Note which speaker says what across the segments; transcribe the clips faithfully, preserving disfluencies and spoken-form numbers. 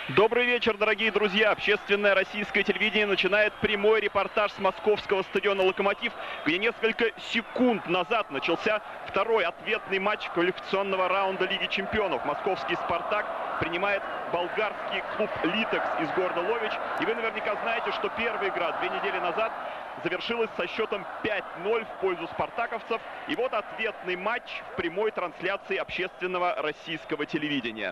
Speaker 1: Добрый вечер, дорогие друзья. Общественное российское телевидение начинает прямой репортаж с московского стадиона «Локомотив», где несколько секунд назад начался второй ответный матч квалификационного раунда Лиги чемпионов. Московский «Спартак» принимает болгарский клуб «Литекс» из города Ловеч. И вы наверняка знаете, что первая игра две недели назад завершилась со счетом пять ноль в пользу спартаковцев. И вот ответный матч в прямой трансляции общественного российского телевидения.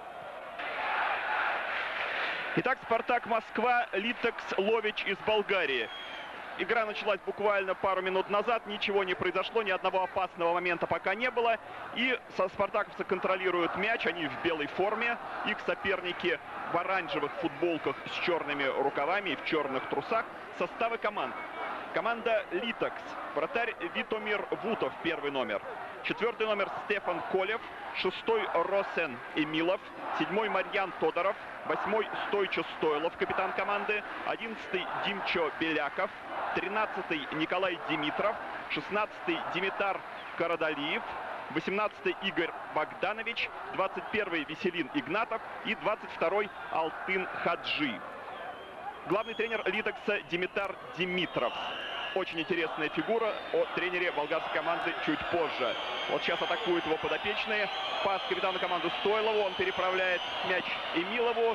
Speaker 1: Итак, «Спартак» Москва, «Литекс» Ловеч из Болгарии. Игра началась буквально пару минут назад, ничего не произошло, ни одного опасного момента пока не было. И со спартаковцы контролируют мяч, они в белой форме. Их соперники в оранжевых футболках с черными рукавами и в черных трусах. Составы команд. Команда «Литекс». Вратарь Витомир Вутов, первый номер. Четвертый номер Стефан Колев. Шестой Росен Эмилов. Седьмой Марьян Тодоров. Восьмой Стойчо Стойлов, капитан команды. Одиннадцатый Димчо Беляков. Тринадцатый Николай Димитров. Шестнадцатый Димитар Карадалиев. восемнадцатый Игорь Богданович. Двадцать первый Веселин Игнатов. И двадцать второй Алтын Хаджи. Главный тренер «Литекса» Димитар Димитров. Очень интересная фигура. О тренере болгарской команды чуть позже. Вот сейчас атакуют его подопечные. Пас капитана команды Стойлову. Он переправляет мяч Эмилову.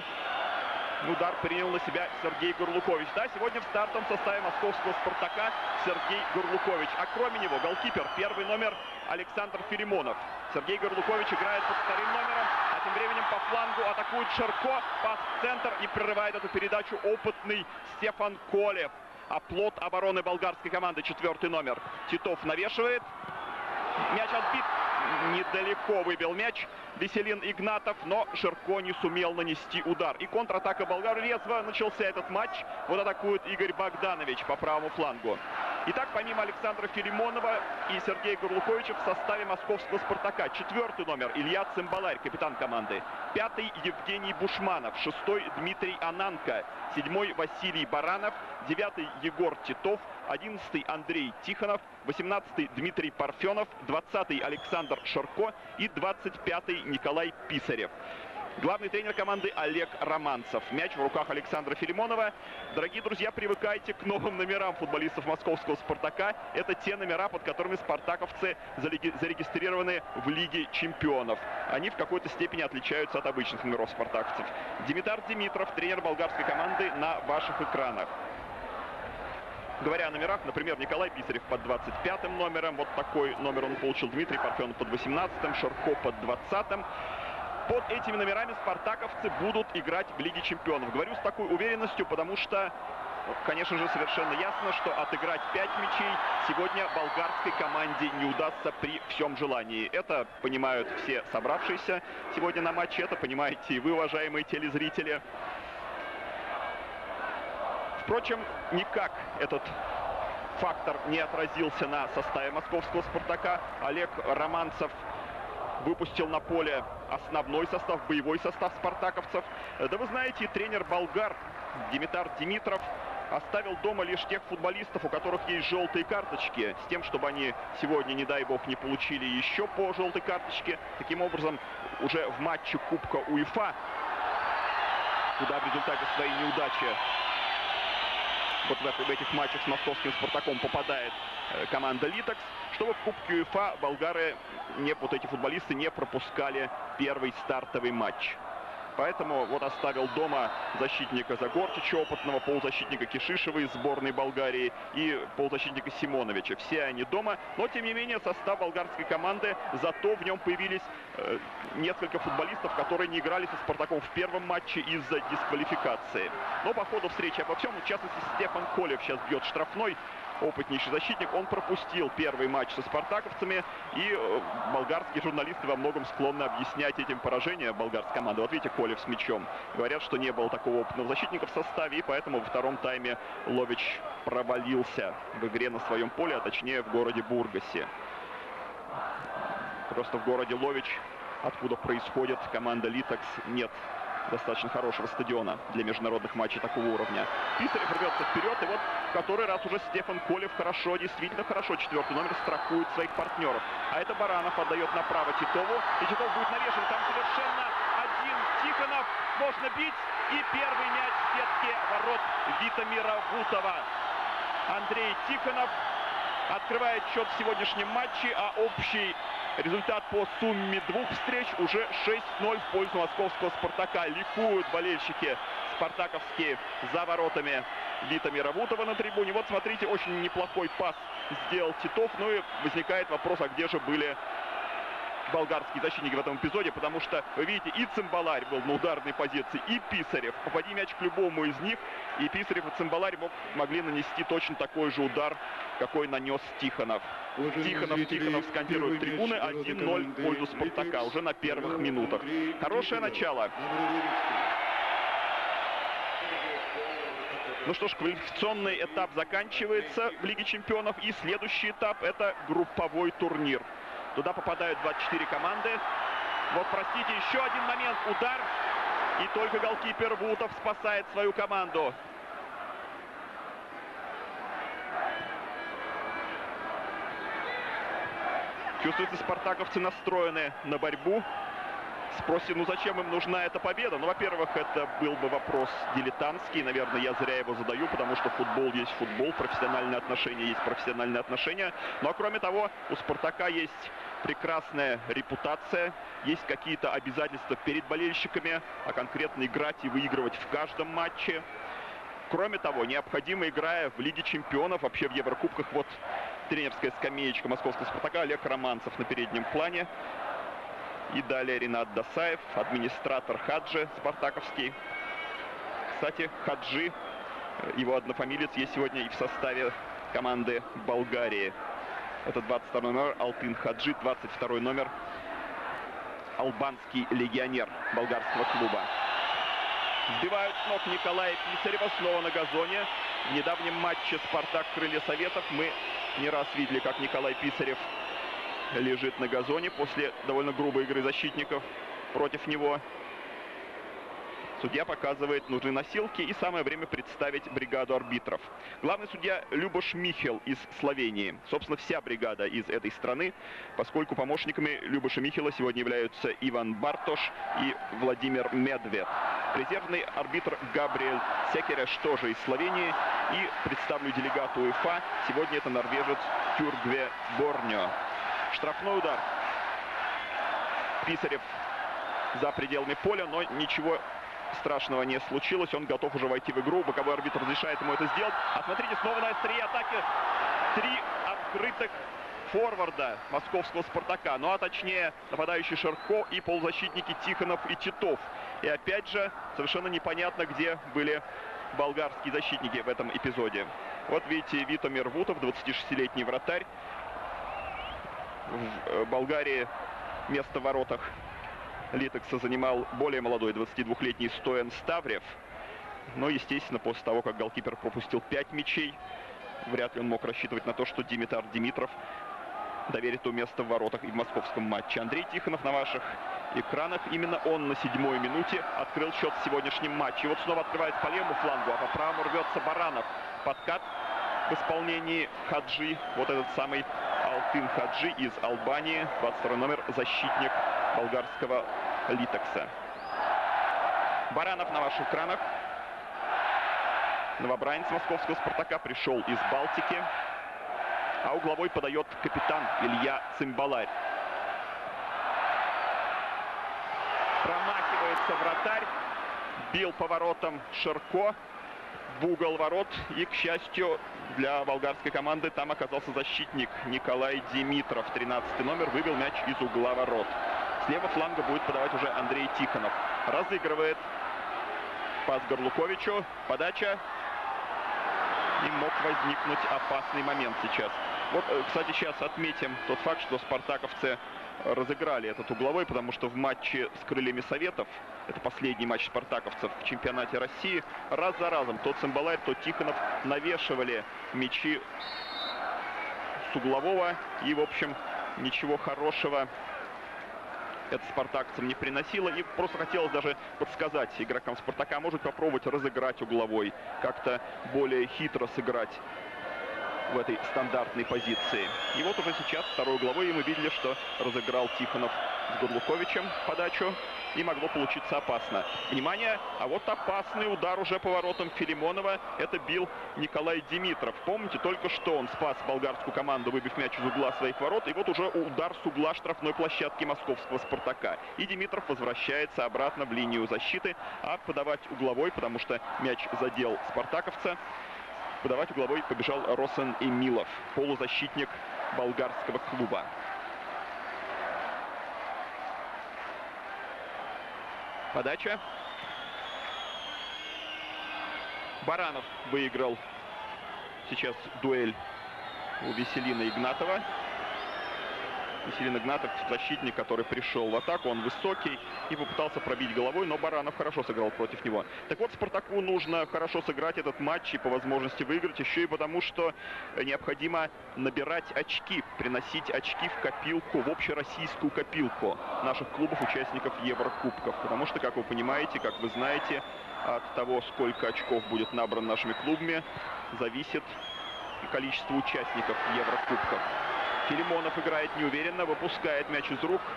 Speaker 1: Удар принял на себя Сергей Горлукович. Да, сегодня в стартовом составе московского «Спартака» Сергей Горлукович. А кроме него голкипер, первый номер Александр Филимонов. Сергей Горлукович играет под вторым номером. А тем временем по флангу атакует Шарко. Пас в центр и прерывает эту передачу опытный Стефан Колев. Оплот обороны болгарской команды, четвертый номер. Титов навешивает. Мяч отбит. Недалеко выбил мяч Веселин Игнатов, но Ширко не сумел нанести удар. И контратака болгар. Резво начался этот матч. Вот атакует Игорь Богданович по правому флангу. Итак, помимо Александра Филимонова и Сергея Горлуковича в составе московского «Спартака» четвертый номер Илья Цимбаларь, капитан команды. Пятый Евгений Бушманов. Шестой Дмитрий Ананко. Седьмой Василий Баранов. Девятый Егор Титов. Одиннадцатый Андрей Тихонов. Восемнадцатый Дмитрий Парфенов. Двадцатый Александр Ширко. И двадцать пятый Николай Писарев. Главный тренер команды Олег Романцев. Мяч в руках Александра Филимонова. Дорогие друзья, привыкайте к новым номерам футболистов московского «Спартака». Это те номера, под которыми спартаковцы зарегистрированы в Лиге чемпионов. Они в какой-то степени отличаются от обычных номеров спартаковцев. Димитар Димитров, тренер болгарской команды, на ваших экранах. Говоря о номерах, например, Николай Писарев под двадцать пятым номером. Вот такой номер он получил. Дмитрий Парфенов под восемнадцатым, Ширко под двадцатым. Под этими номерами спартаковцы будут играть в Лиге чемпионов. Говорю с такой уверенностью, потому что, конечно же, совершенно ясно, что отыграть пять мячей сегодня болгарской команде не удастся при всем желании. Это понимают все собравшиеся сегодня на матче, это понимаете и вы, уважаемые телезрители. Впрочем, никак этот фактор не отразился на составе московского «Спартака». Олег Романцев выпустил на поле основной состав, боевой состав спартаковцев. Да вы знаете, тренер болгар Димитар Димитров оставил дома лишь тех футболистов, у которых есть желтые карточки, с тем, чтобы они сегодня, не дай бог, не получили еще по желтой карточке. Таким образом, уже в матче Кубка УЕФА, куда в результате своей неудачи вот в этих матчах с московским «Спартаком» попадает команда «Литекс», чтобы в Кубке УЕФА болгары, не, вот эти футболисты, не пропускали первый стартовый матч. Поэтому вот оставил дома защитника Загорчича, опытного полузащитника Кишишева из сборной Болгарии и полузащитника Симоновича. Все они дома, но тем не менее состав болгарской команды, зато в нем появились э, несколько футболистов, которые не играли со «Спартаком» в первом матче из-за дисквалификации. Но по ходу встречи обо всем, в частности, Стефан Колев сейчас бьет штрафной. Опытнейший защитник, он пропустил первый матч со спартаковцами, и э, болгарские журналисты во многом склонны объяснять этим поражение болгарской команды. Вот видите, Колев с мячом. Говорят, что не было такого опытного защитника в составе, и поэтому во втором тайме Ловеч провалился в игре на своем поле, а точнее в городе Бургасе. Просто в городе Ловеч, откуда происходит команда «Литекс», нет достаточно хорошего стадиона для международных матчей такого уровня. Писарев рвется вперед, и вот в который раз уже Стефан Колев хорошо, действительно хорошо, четвертый номер, страхует своих партнеров. А это Баранов отдает направо Титову, и Титов будет навешен. Там совершенно один Тихонов. Можно бить. И первый мяч в сетке ворот Витомира Вутова. Андрей Тихонов открывает счет в сегодняшнем матче, а общий результат по сумме двух встреч уже шесть ноль в пользу московского «Спартака». Ликуют болельщики спартаковские за воротами Витомира Вутова на трибуне. Вот смотрите, очень неплохой пас сделал Титов. Ну и возникает вопрос, а где же были болгарские защитники в этом эпизоде, потому что, вы видите, и Цимбаларь был на ударной позиции, и Писарев. Попади мяч к любому из них, и Писарев, и Цимбаларь мог, могли нанести точно такой же удар, какой нанес Тихонов. Тихонов, Тихонов скандирует трибуны. один ноль в пользу «Спартака» уже на первых минутах. Хорошее начало. Ну что ж, квалификационный этап заканчивается в Лиге чемпионов, и следующий этап — это групповой турнир. Туда попадают двадцать четыре команды. Вот, простите, еще один момент. Удар. И только голкипер Вутов спасает свою команду. Чувствуется, спартаковцы настроены на борьбу. Спросим, ну зачем им нужна эта победа? Ну, во-первых, это был бы вопрос дилетантский. Наверное, я зря его задаю, потому что футбол есть футбол, профессиональные отношения есть профессиональные отношения. Ну, а кроме того, у «Спартака» есть прекрасная репутация, есть какие-то обязательства перед болельщиками, а конкретно играть и выигрывать в каждом матче. Кроме того, необходимо, играя в Лиге чемпионов, вообще в Еврокубках, вот тренерская скамеечка московского «Спартака», Олег Романцев на переднем плане. И далее Ринат Досаев, администратор Хаджи спартаковский. Кстати, Хаджи, его однофамилец, есть сегодня и в составе команды Болгарии. Это двадцать второй номер Алтын Хаджи, двадцать второй номер албанский легионер болгарского клуба. Сбивают с ног Николая Писарева, снова на газоне. В недавнем матче «Спартак» Крылья Советов мы не раз видели, как Николай Писарев лежит на газоне после довольно грубой игры защитников против него. Судья показывает, нужны носилки, и самое время представить бригаду арбитров. Главный судья Любош Михел из Словении. Собственно, вся бригада из этой страны, поскольку помощниками Любоша Михела сегодня являются Иван Бартош и Владимир Медвед. Резервный арбитр Габриэль Секереш тоже из Словении. И представлю делегату УЕФА. Сегодня это норвежец Тюргве Борньо. Штрафной удар. Писарев за пределами поля, но ничего страшного не случилось. Он готов уже войти в игру. Боковой арбитр разрешает ему это сделать. А смотрите, снова на острие атаки. Три открытых форварда московского «Спартака». Ну а точнее, нападающий Шарко и полузащитники Тихонов и Титов. И опять же, совершенно непонятно, где были болгарские защитники в этом эпизоде. Вот видите, Витомир Вутов, двадцатишестилетний вратарь. В Болгарии место в воротах Литекса занимал более молодой двадцатидвухлетний Стоян Ставрев. Но, естественно, после того, как голкипер пропустил пять мячей, вряд ли он мог рассчитывать на то, что Димитар Димитров доверит ему место в воротах и в московском матче. Андрей Тихонов на ваших экранах. Именно он на седьмой минуте открыл счет в сегодняшнем матче. И вот снова открывает по левому флангу, а по правому рвется Баранов. Подкат в исполнении Хаджи. Вот этот самый Алтын Хаджи из Албании. двадцать второй номер, защитник болгарского Литекса. Баранов на ваших экранах. Новобранец московского «Спартака» пришел из Балтики. А угловой подает капитан Илья Цимбаларь. Промахивается вратарь. Бил поворотом Шарко в угол ворот. И, к счастью для болгарской команды, там оказался защитник Николай Димитров. тринадцатый номер выбил мяч из угла ворот. Слева фланга будет подавать уже Андрей Тихонов. Разыгрывает пас Горлуковичу. Подача. И мог возникнуть опасный момент сейчас. Вот, кстати, сейчас отметим тот факт, что спартаковцы разыграли этот угловой, потому что в матче с Крыльями Советов, это последний матч спартаковцев в чемпионате России, раз за разом то Цимбаларь, то Тихонов навешивали мячи с углового. И, в общем, ничего хорошего это спартаковцам не приносило. И просто хотелось даже подсказать игрокам «Спартака», может попробовать разыграть угловой, как-то более хитро сыграть в этой стандартной позиции. И вот уже сейчас второй угловой, и мы видели, что разыграл Тихонов с Горлуковичем подачу. и могло получиться опасно. Внимание, а вот опасный удар уже поворотом Филимонова. Это бил Николай Димитров. Помните, только что он спас болгарскую команду, выбив мяч из угла своих ворот. И вот уже удар с угла штрафной площадки московского «Спартака». И Димитров возвращается обратно в линию защиты, а подавать угловой, потому что мяч задел спартаковца, подавать угловой побежал Росен Эмилов, полузащитник болгарского клуба. Подача. Баранов выиграл сейчас дуэль у Веселина Игнатова. Веселин Игнатов, защитник, который пришел в атаку. Он высокий и попытался пробить головой, но Баранов хорошо сыграл против него. Так вот, «Спартаку» нужно хорошо сыграть этот матч и по возможности выиграть. Еще и потому, что необходимо набирать очки, приносить очки в копилку, в общероссийскую копилку наших клубов, участников Еврокубков. Потому что, как вы понимаете, как вы знаете, от того, сколько очков будет набрано нашими клубами, зависит количество участников Еврокубков. Филимонов играет неуверенно, выпускает мяч из рук.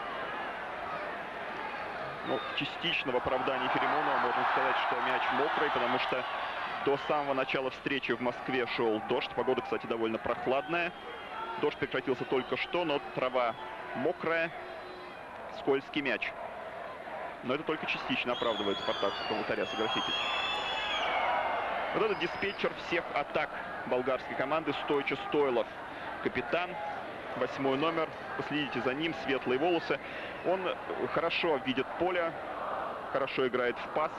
Speaker 1: Ну, частично в оправдании Филимонова можно сказать, что мяч мокрый, потому что до самого начала встречи в Москве шел дождь. Погода, кстати, довольно прохладная. Дождь прекратился только что, но трава мокрая, скользкий мяч. Но это только частично оправдывает спартаковского вратаря, согласитесь. Вот этот диспетчер всех атак болгарской команды Стойчо Стойлов. Капитан, восьмой номер. Последите за ним, светлые волосы. Он хорошо видит поле, хорошо играет в пас.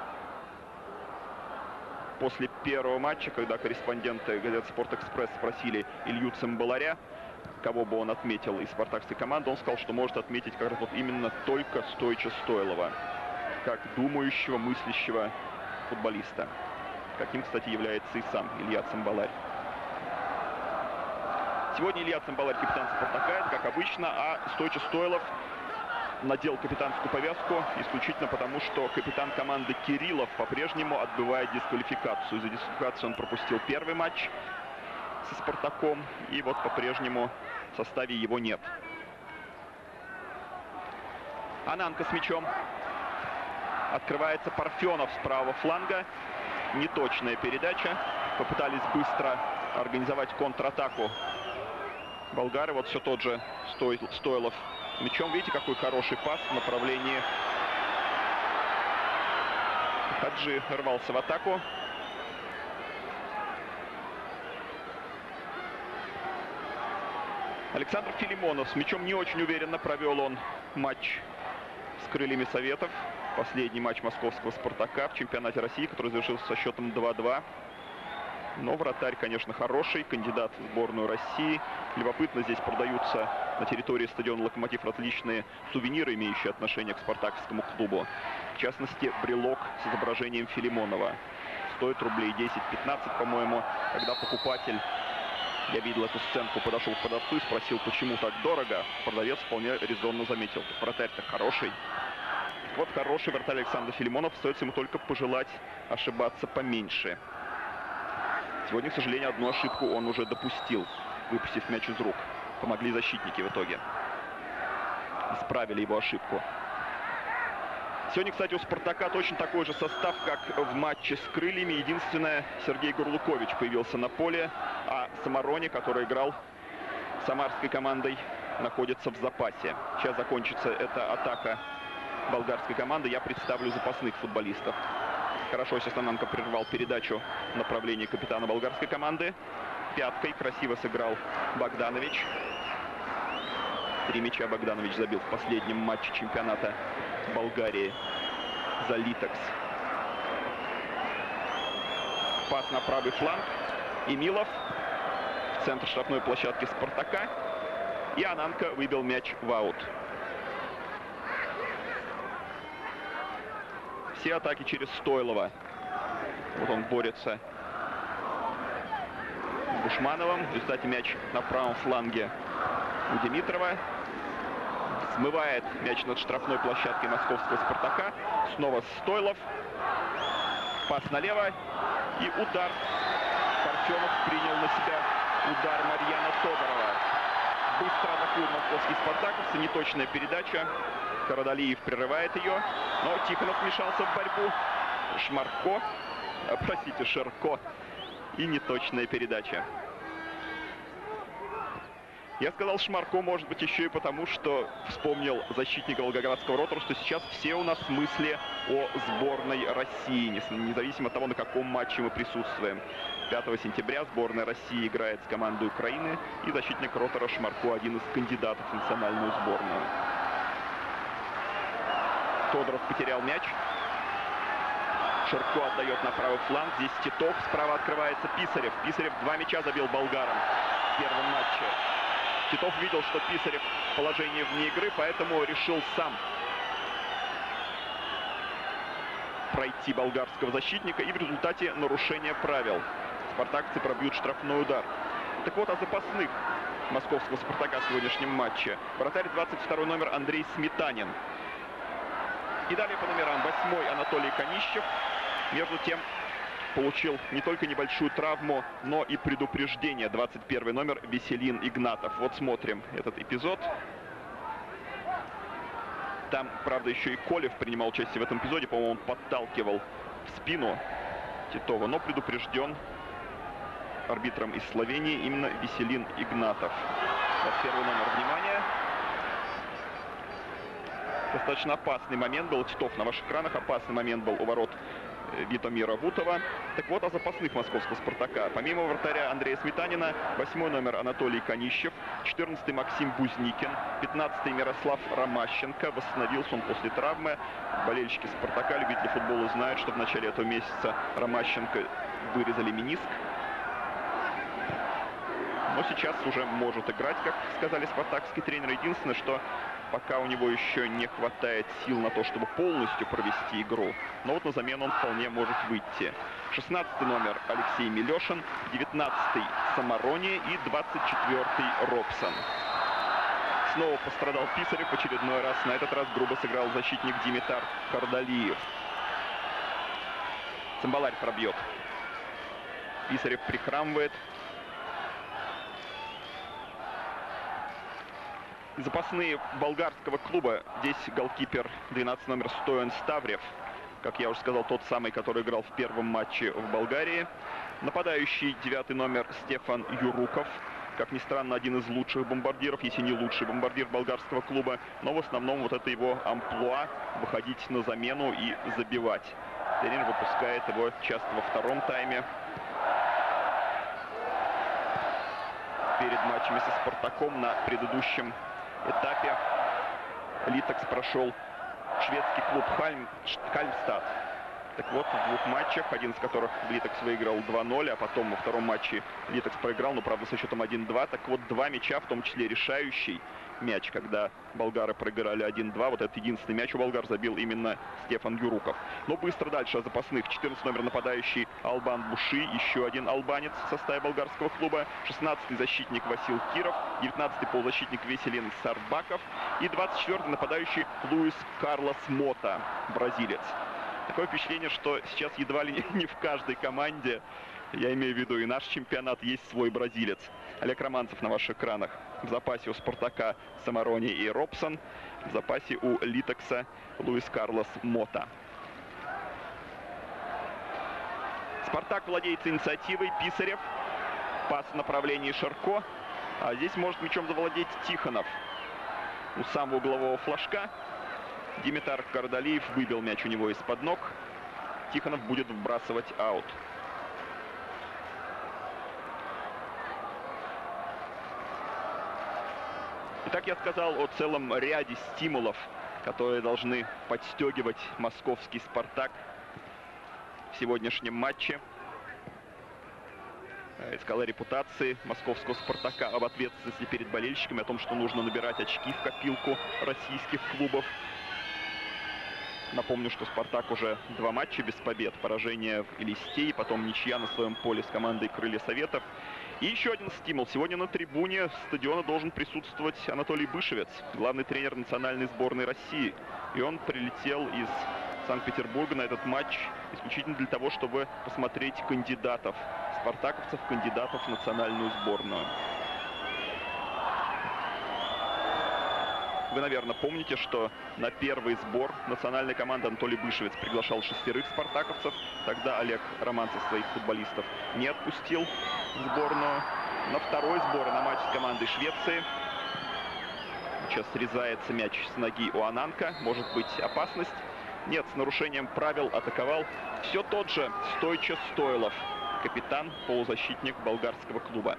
Speaker 1: После первого матча, когда корреспонденты газеты «Спортэкспресс» спросили Илью Цимбаларя, кого бы он отметил из спартакской команды, он сказал, что может отметить как раз вот именно только Стойчо Стойлова, как думающего, мыслящего футболиста. Каким, кстати, является и сам Илья Цимбаларь. Сегодня Илья Цимбаларь капитан «Спартака», это как обычно, а Стойчо Стойлов надел капитанскую повязку исключительно потому, что капитан команды Кириллов по-прежнему отбывает дисквалификацию. За дисквалификацию он пропустил первый матч со «Спартаком», и вот по-прежнему в составе его нет. Ананко с мячом. Открывается Парфенов с правого фланга. Неточная передача. Попытались быстро организовать контратаку болгары. Вот все тот же Стойлов мячом. Видите, какой хороший пас в направлении. Хаджи рвался в атаку. Александр Филимонов с мячом не очень уверенно провел он матч с крыльями Советов. Последний матч московского «Спартака» в чемпионате России, который завершился со счетом два-два. Но вратарь, конечно, хороший, кандидат в сборную России. Любопытно, здесь продаются на территории стадиона «Локомотив» различные сувениры, имеющие отношение к спартаковскому клубу. В частности, брелок с изображением Филимонова. Стоит рублей десять-пятнадцать, по-моему. Когда покупатель, я видел эту сценку, подошел к продавцу и спросил, почему так дорого, продавец вполне резонно заметил: вратарь-то хороший. Вот хороший вратарь Александр Филимонов, остается ему только пожелать ошибаться поменьше. Сегодня, к сожалению, одну ошибку он уже допустил, выпустив мяч из рук. Помогли защитники в итоге. Исправили его ошибку. Сегодня, кстати, у «Спартака» точно такой же состав, как в матче с крыльями. Единственное, Сергей Гурлукович появился на поле, а Самарони, который играл с самарской командой, находится в запасе. Сейчас закончится эта атака болгарской команды. Я представлю запасных футболистов. Хорошо, сейчас Ананко прервал передачу в направлении капитана болгарской команды. Пяткой красиво сыграл Богданович. Три мяча Богданович забил в последнем матче чемпионата Болгарии за Литекс. Пас на правый фланг. Эмилов в центр штрафной площадки «Спартака». И Ананко выбил мяч в аут. Все атаки через Стойлова. Вот он борется с Бушмановым. В результате мяч на правом фланге у Димитрова. Смывает мяч над штрафной площадкой московского «Спартака». Снова Стойлов. Пас налево. И удар. Парфенов принял на себя удар Марьяна Тодорова. Быстро атакует московский «Спартаковцы». Неточная передача. Карадалиев прерывает ее, но Тихонов вмешался в борьбу. Шмарко, а, простите, Ширко. И неточная передача. Я сказал Шмарко, может быть, еще и потому, что вспомнил защитника Волгоградского Ротора, что сейчас все у нас в мысли о сборной России, независимо от того, на каком матче мы присутствуем. пятого сентября сборная России играет с командой Украины, и защитник Ротора Шмарко один из кандидатов в национальную сборную. Тодоров потерял мяч. Ширко отдает на правый фланг. Здесь Титов. Справа открывается Писарев. Писарев два мяча забил болгарам в первом матче. Титов видел, что Писарев в положении вне игры, поэтому решил сам пройти болгарского защитника. И в результате нарушения правил спартаковцы пробьют штрафной удар. Так вот, о запасных московского Спартака в сегодняшнем матче. Вратарь двадцать второй номер Андрей Сметанин. И далее по номерам: восьмой Анатолий Конищев. Между тем получил не только небольшую травму, но и предупреждение. двадцать первый номер Веселин Игнатов. Вот смотрим этот эпизод. Там, правда, еще и Колев принимал участие в этом эпизоде. По-моему, он подталкивал в спину Титова, но предупрежден арбитром из Словении именно Веселин Игнатов. двадцать первый номер, внимание. Достаточно опасный момент был. Титов на ваших экранах. Опасный момент был у ворот Витомира Вутова. Так вот, о запасных московского Спартака. Помимо вратаря Андрея Сметанина, восьмой номер Анатолий Конищев, четырнадцатый Максим Бузникин, пятнадцатый Мирослав Ромащенко. Восстановился он после травмы. Болельщики Спартака, любители футбола, знают, что в начале этого месяца Ромащенко вырезали мениск. Но сейчас уже может играть, как сказали спартаковские тренеры. Единственное, что пока у него еще не хватает сил на то, чтобы полностью провести игру. Но вот на замену он вполне может выйти. шестнадцатый номер Алексей Милешин, девятнадцатый Самарони и двадцать четвёртый Робсон. Снова пострадал Писарев в очередной раз. На этот раз грубо сыграл защитник Димитар Карадалиев. Цимбаларь пробьет. Писарев прихрамывает. Запасные болгарского клуба. Здесь голкипер двенадцатый номер Стоян Ставрев. Как я уже сказал, тот самый, который играл в первом матче в Болгарии. Нападающий девятый номер Стефан Юруков. Как ни странно, один из лучших бомбардиров, если не лучший бомбардир болгарского клуба. Но в основном вот это его амплуа — выходить на замену и забивать. Тренер выпускает его часто во втором тайме. Перед матчами со Спартаком на предыдущем этапе Литекс прошел шведский клуб Хальм, Хальмстад. Так вот, в двух матчах, один из которых Литекс выиграл два ноль, а потом во втором матче Литекс проиграл, но, правда, со счетом один два. Так вот, два мяча, в том числе решающий мяч, когда болгары проиграли один два. Вот этот единственный мяч у болгар забил именно Стефан Юруков. Но быстро дальше о запасных. четырнадцатый номер нападающий Албан Буши, еще один албанец в составе болгарского клуба. шестнадцатый защитник Васил Киров, девятнадцатый полузащитник Веселин Сарбаков и двадцать четвёртый нападающий Луис Карлос Мота, бразилец. Такое впечатление, что сейчас едва ли не в каждой команде, я имею в виду и наш чемпионат, есть свой бразилец. Олег Романцев на ваших экранах. В запасе у Спартака Самарони и Робсон. В запасе у Литекса Луис Карлос Мота. Спартак владеет инициативой. Писарев. Пас в направлении Ширко. А здесь может мячом завладеть Тихонов. У самого углового флажка Димитар Карадалиев выбил мяч у него из-под ног. Тихонов будет вбрасывать аут. Итак, я сказал о целом ряде стимулов, которые должны подстегивать московский «Спартак» в сегодняшнем матче. Я сказал о репутации московского «Спартака», об ответственности перед болельщиками, о том, что нужно набирать очки в копилку российских клубов. Напомню, что «Спартак» уже два матча без побед. Поражение в Элисте, потом ничья на своем поле с командой «Крылья Советов». И еще один стимул. Сегодня на трибуне стадиона должен присутствовать Анатолий Бышевец, главный тренер национальной сборной России. И он прилетел из Санкт-Петербурга на этот матч исключительно для того, чтобы посмотреть кандидатов, спартаковцев, кандидатов в национальную сборную. Вы, наверное, помните, что на первый сбор национальной команды Анатолий Бышевец приглашал шестерых спартаковцев. Тогда Олег Романцев своих футболистов не отпустил в сборную. На второй сбор и на матч с командой Швеции. Сейчас срезается мяч с ноги у Ананка. Может быть опасность? Нет, с нарушением правил атаковал все тот же Стойчо Стойлов, капитан, полузащитник болгарского клуба.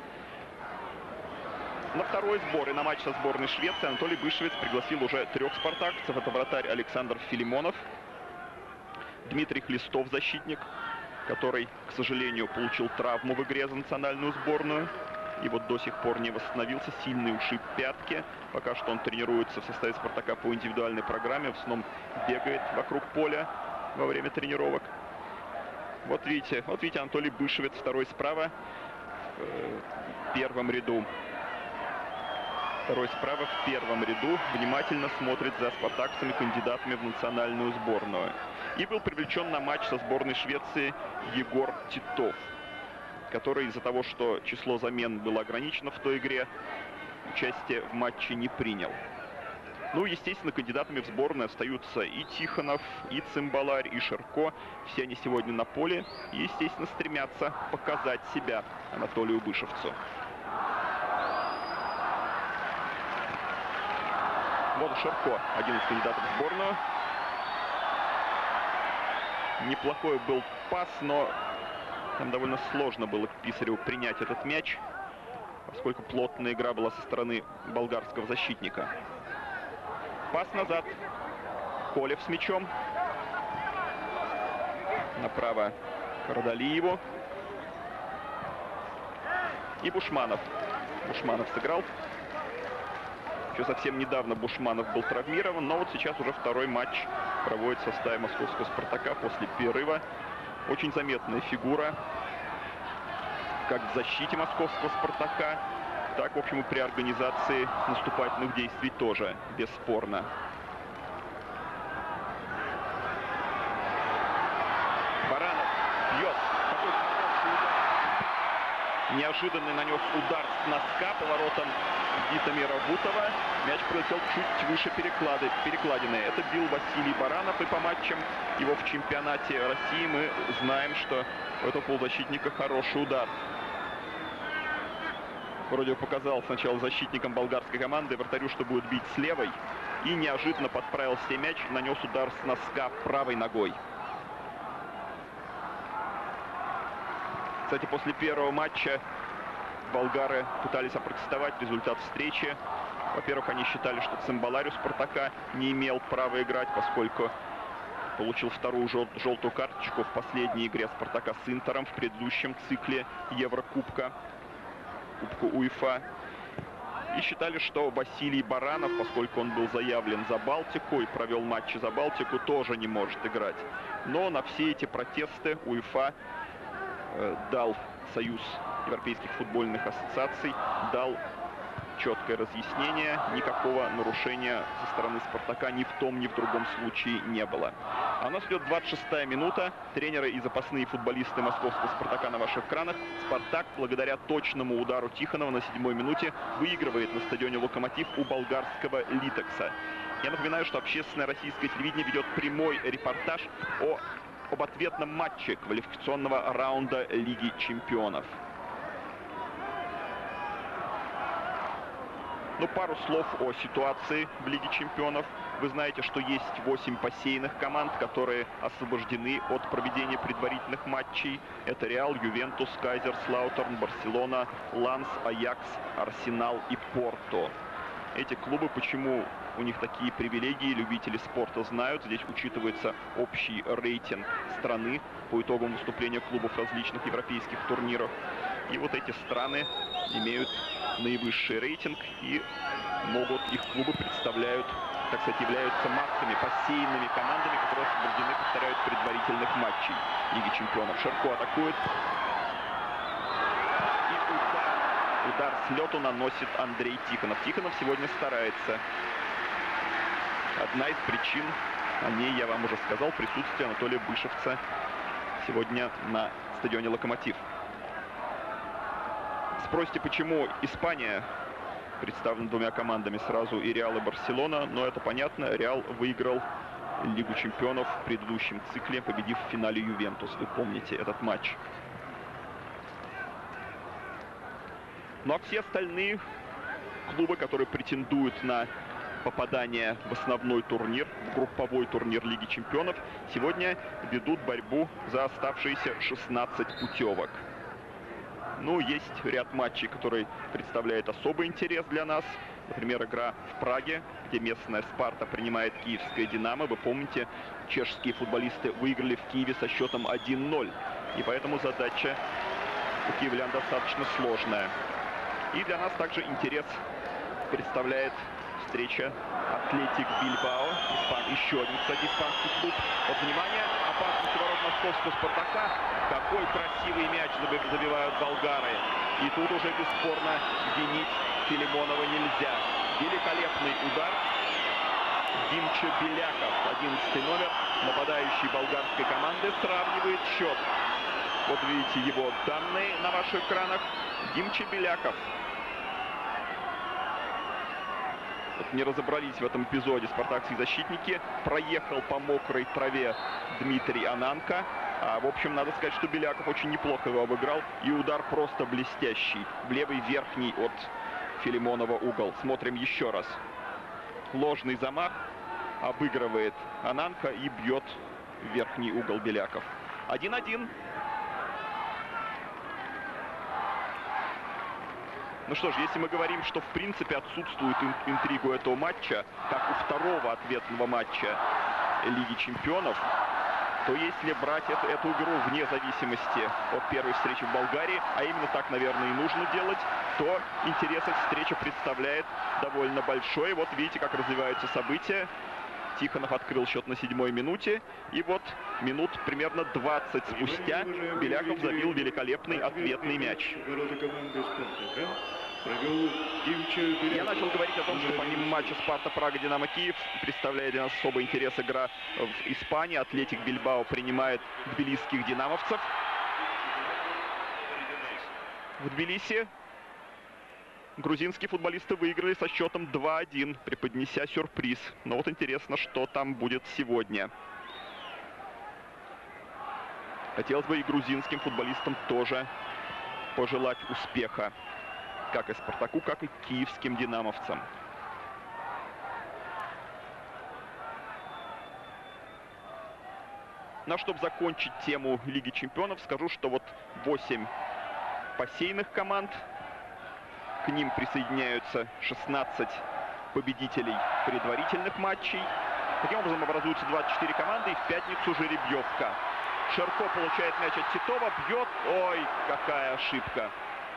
Speaker 1: На второй сбор и на матч со сборной Швеции Анатолий Бышевец пригласил уже трех спартаковцев. Это вратарь Александр Филимонов, Дмитрий Хлистов, защитник, который, к сожалению, получил травму в игре за национальную сборную. И вот до сих пор не восстановился. Сильный ушиб пятки. Пока что он тренируется в составе «Спартака» по индивидуальной программе. В основном бегает вокруг поля во время тренировок. Вот видите, вот видите, Анатолий Бышевец, второй справа, в первом ряду. Второй справа в первом ряду внимательно смотрит за спартакцами, кандидатами в национальную сборную. И был привлечен на матч со сборной Швеции Егор Титов, который из-за того, что число замен было ограничено в той игре, участие в матче не принял. Ну, естественно, кандидатами в сборную остаются и Тихонов, и Цимбаларь, и Ширко. Все они сегодня на поле и, естественно, стремятся показать себя Анатолию Бышевцу. Вот Ширко, один из кандидатов в сборную. Неплохой был пас, но там довольно сложно было Писареву принять этот мяч, поскольку плотная игра была со стороны болгарского защитника. Пас назад. Колев с мячом. Направо Радалиеву. И Бушманов. Бушманов сыграл. Еще совсем недавно Бушманов был травмирован, но вот сейчас уже второй матч проводит в составе московского «Спартака» после перерыва. Очень заметная фигура, как в защите московского «Спартака», так, в общем, и при организации наступательных действий тоже, бесспорно. Баранов бьет. Неожиданный нанес удар с носка по воротам Витамира Бутова. Мяч прилетел чуть выше переклады, перекладины. Это бил Василий Баранов. И по матчам его в чемпионате России мы знаем, что у этого полузащитника хороший удар. Вроде показал сначала защитникам болгарской команды, вратарю, что будет бить с левой. И неожиданно подправил себе мяч, нанес удар с носка правой ногой. Кстати, после первого матча болгары пытались опротестовать результат встречи. Во-первых, они считали, что Цимбаларь у «Спартака» не имел права играть, поскольку получил вторую жел желтую карточку в последней игре «Спартака» с «Интером» в предыдущем цикле Еврокубка, Кубку УЕФА. И считали, что Василий Баранов, поскольку он был заявлен за Балтику и провел матчи за Балтику, тоже не может играть. Но на все эти протесты УЕФА э, дал Союз европейских футбольных ассоциаций, дал четкое разъяснение. Никакого нарушения со стороны «Спартака» ни в том, ни в другом случае не было. А у нас идет двадцать шестая минута. Тренеры и запасные футболисты московского «Спартака» на ваших экранах. «Спартак» благодаря точному удару Тихонова на седьмой минуте выигрывает на стадионе «Локомотив» у болгарского «Литекса». Я напоминаю, что общественное российское телевидение ведет прямой репортаж о, об ответном матче квалификационного раунда Лиги чемпионов. Ну, пару слов о ситуации в Лиге чемпионов. Вы знаете, что есть восемь посеянных команд, которые освобождены от проведения предварительных матчей. Это Реал, Ювентус, Кайзерслаутерн, Барселона, Ланс, Аякс, Арсенал и Порто. Эти клубы, почему у них такие привилегии, любители спорта знают. Здесь учитывается общий рейтинг страны по итогам выступления клубов в различных европейских турнирах. И вот эти страны имеют наивысший рейтинг, и могут, их клубы представляют, так сказать, являются матками, посеянными командами, которые освобождены, повторяют, предварительных матчей Лиги чемпионов. Ширко атакует. И удар, удар с лету наносит Андрей Тихонов. Тихонов сегодня старается. Одна из причин, о ней я вам уже сказал, присутствие Анатолия Бышевца сегодня на стадионе «Локомотив». Спросите, почему Испания представлены двумя командами сразу, и Реал, и Барселона. Но это понятно, Реал выиграл Лигу чемпионов в предыдущем цикле, победив в финале Ювентус. Вы помните этот матч. Ну а все остальные клубы, которые претендуют на попадание в основной турнир, в групповой турнир Лиги чемпионов, сегодня ведут борьбу за оставшиеся шестнадцать путевок. Ну, есть ряд матчей, которые представляют особый интерес для нас. Например, игра в Праге, где местная Спарта принимает киевское Динамо. Вы помните, чешские футболисты выиграли в Киеве со счетом один ноль. И поэтому задача у киевлян достаточно сложная. И для нас также интерес представляет встреча Атлетик Бильбао. Испан... Еще один, кстати, испанский клуб. Вот, внимание, опасность ворот московского Спартака. Какой красивый мяч забивают болгары. И тут уже бесспорно винить Филимонова нельзя. Великолепный удар. Димчо Беляков, одиннадцатый номер, нападающий болгарской команды, сравнивает счет. Вот видите его данные на ваших экранах. Димчо Беляков. Вот не разобрались в этом эпизоде спартакские защитники. Проехал по мокрой траве Дмитрий Ананко. А, в общем, надо сказать, что Беляков очень неплохо его обыграл. И удар просто блестящий. В левый верхний от Филимонова угол. Смотрим еще раз. Ложный замах. Обыгрывает Ананко и бьет в верхний угол Беляков. один-один. Ну что ж, если мы говорим, что в принципе отсутствует интригу этого матча, как у второго ответного матча Лиги чемпионов, то если брать эту, эту игру вне зависимости от первой встречи в Болгарии, а именно так, наверное, и нужно делать, то интерес эта встреча представляет довольно большой. Вот видите, как развиваются события. Тихонов открыл счет на седьмой минуте. И вот минут примерно двадцать спустя Беляков забил великолепный ответный мяч. Я начал говорить о том, что помимо матча Спарта-Прага, Динамо Киев представляет для нас особый интерес игра в Испании. Атлетик Бильбао принимает тбилисских динамовцев. В Тбилиси грузинские футболисты выиграли со счетом два-один, преподнеся сюрприз. Но вот интересно, что там будет сегодня. Хотелось бы и грузинским футболистам тоже пожелать успеха. Как и Спартаку, как и киевским динамовцам. Ну а чтобы закончить тему Лиги чемпионов, скажу, что вот восемь посейных команд. К ним присоединяются шестнадцать победителей предварительных матчей. Таким образом образуются двадцать четыре команды, и в пятницу жеребьевка. Шерко получает мяч от Титова, бьет. Ой, какая ошибка.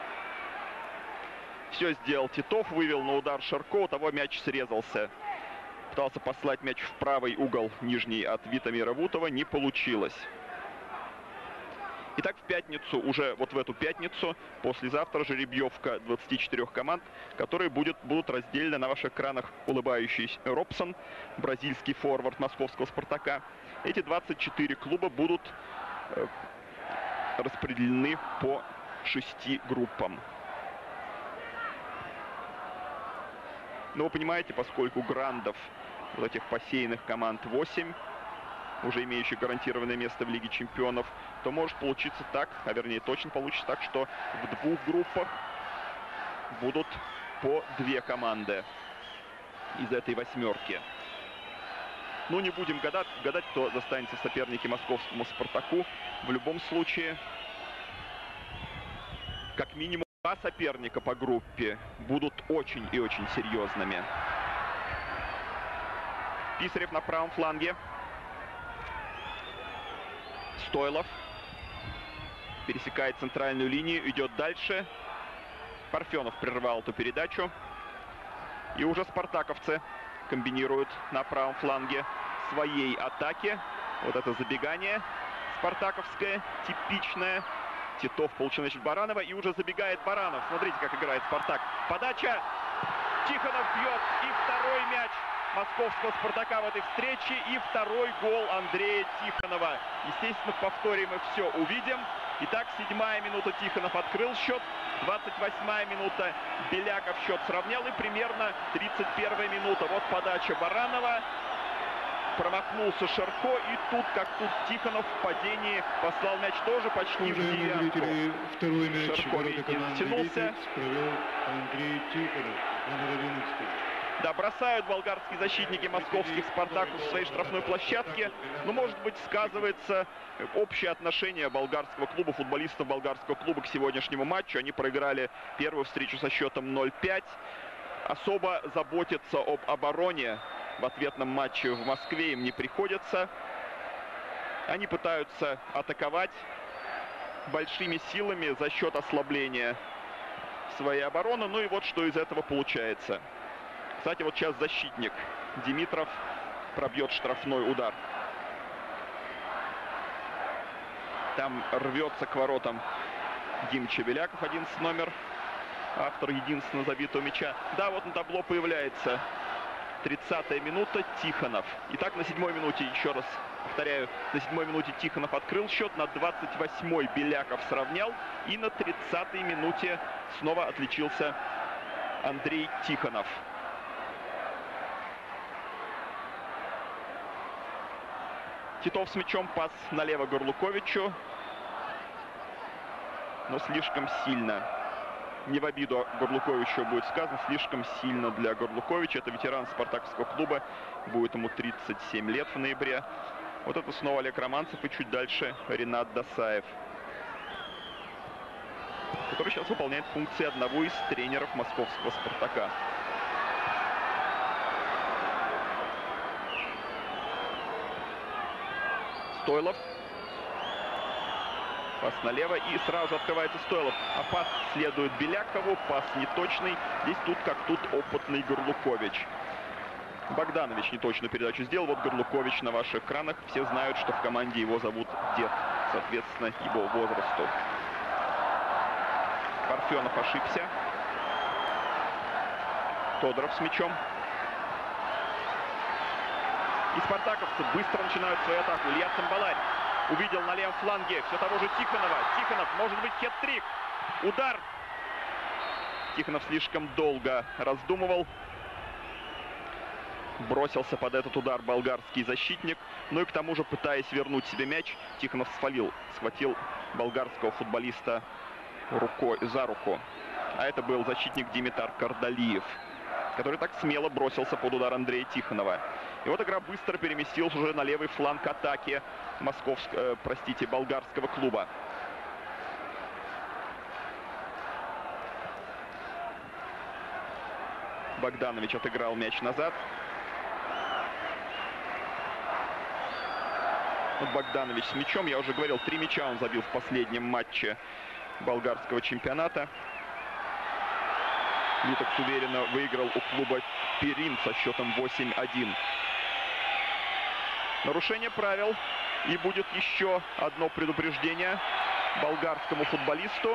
Speaker 1: Все сделал Титов, вывел на удар Шерко, у того мяч срезался. Пытался послать мяч в правый угол нижний от Витамира Вутова, не получилось. Итак, в пятницу, уже вот в эту пятницу, послезавтра жеребьевка двадцати четырёх команд, которые будет, будут разделены на ваших экранах улыбающийся Робсон, бразильский форвард московского Спартака. Эти двадцать четыре клуба будут э, распределены по шести группам. Но вы понимаете, поскольку грандов, вот этих посеянных команд восемь, уже имеющих гарантированное место в Лиге чемпионов, то может получиться так, а вернее точно получится так, что в двух группах будут по две команды из этой восьмерки. Ну, не будем гадать, гадать, кто достанется соперники московскому Спартаку. В любом случае, как минимум два соперника по группе будут очень и очень серьезными. Писарев на правом фланге. Стойлов пересекает центральную линию, идет дальше. Парфенов прервал эту передачу. И уже спартаковцы комбинируют на правом фланге своей атаки. Вот это забегание спартаковское, типичное. Титов получил мяч от Баранова, и уже забегает Баранов. Смотрите, как играет Спартак. Подача. Тихонов бьет. И второй мяч московского Спартака в этой встрече. И второй гол Андрея Тихонова. Естественно, в повторе мы все увидим. Итак, седьмая минута, Тихонов открыл счет. двадцать восьмая минута, Беляков счет сравнял. И примерно тридцать первая минута. Вот подача Баранова. Промахнулся Шарко. И тут, как тут, Тихонов в падении послал мяч тоже почти в девятку.
Speaker 2: Второй мяч
Speaker 1: Шарко не тянулся. Да, бросают болгарские защитники московских «Спартакус» в своей штрафной площадке. Но, может быть, сказывается общее отношение болгарского клуба, футболистов болгарского клуба к сегодняшнему матчу. Они проиграли первую встречу со счетом ноль пять. Особо заботиться об обороне в ответном матче в Москве им не приходится. Они пытаются атаковать большими силами за счет ослабления своей обороны. Ну и вот что из этого получается. Кстати, вот сейчас защитник Димитров пробьет штрафной удар. Там рвется к воротам Димча Беляков, одиннадцатый номер, автор единственного забитого мяча. Да, вот на табло появляется тридцатая минута, Тихонов. Итак, на седьмой минуте, еще раз повторяю, на седьмой минуте Тихонов открыл счет, на двадцать восьмой Беляков сравнял. И на тридцатой минуте снова отличился Андрей Тихонов. Титов с мячом, пас налево Горлуковичу. Но слишком сильно. Не в обиду Горлуковичу будет сказано, слишком сильно для Горлуковича. Это ветеран спартаковского клуба. Будет ему тридцать семь лет в ноябре. Вот это снова Олег Романцев и чуть дальше Ренат Досаев, который сейчас выполняет функции одного из тренеров московского «Спартака». Стойлов. Пас налево. И сразу же открывается Стойлов. А пас следует Белякову. Пас неточный. Здесь тут как тут опытный Горлукович. Богданович неточную передачу сделал. Вот Горлукович на ваших экранах. Все знают, что в команде его зовут Дед. Соответственно, его возрасту. Парфенов ошибся. Тодоров с мячом. И спартаковцы быстро начинают свою атаку. Илья Цымбаларь увидел на левом фланге все того же Тихонова. Тихонов, может быть, хет-трик. Удар. Тихонов слишком долго раздумывал. Бросился под этот удар болгарский защитник. Ну и к тому же, пытаясь вернуть себе мяч, Тихонов сфалил. Схватил болгарского футболиста рукой, за руку. А это был защитник Димитар Кардалиев, который так смело бросился под удар Андрея Тихонова. И вот игра быстро переместилась уже на левый фланг атаки московского, э, простите, болгарского клуба. Богданович отыграл мяч назад. Вот Богданович с мячом. Я уже говорил, три мяча он забил в последнем матче болгарского чемпионата. Литекс уверенно выиграл у клуба Пирин со счетом восемь один. Нарушение правил. И будет еще одно предупреждение болгарскому футболисту.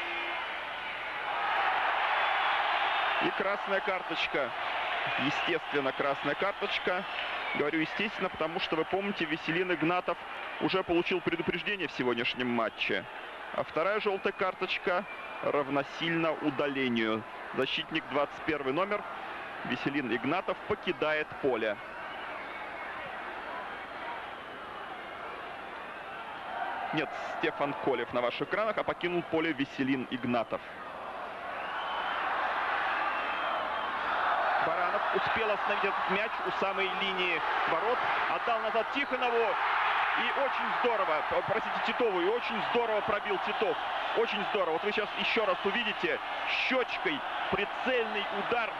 Speaker 1: И красная карточка. Естественно, красная карточка. Говорю естественно, потому что, вы помните, Веселин Игнатов уже получил предупреждение в сегодняшнем матче. А вторая желтая карточка равносильно удалению. Защитник двадцать первый номер Веселин Игнатов покидает поле. Нет, Стефан Колев на ваших экранах, а покинул поле Веселин Игнатов. Баранов успел остановить этот мяч у самой линии ворот. Отдал назад Тихонову. И очень здорово, простите, Титову, и очень здорово пробил Титов. Очень здорово. Вот вы сейчас еще раз увидите щечкой прицельный удар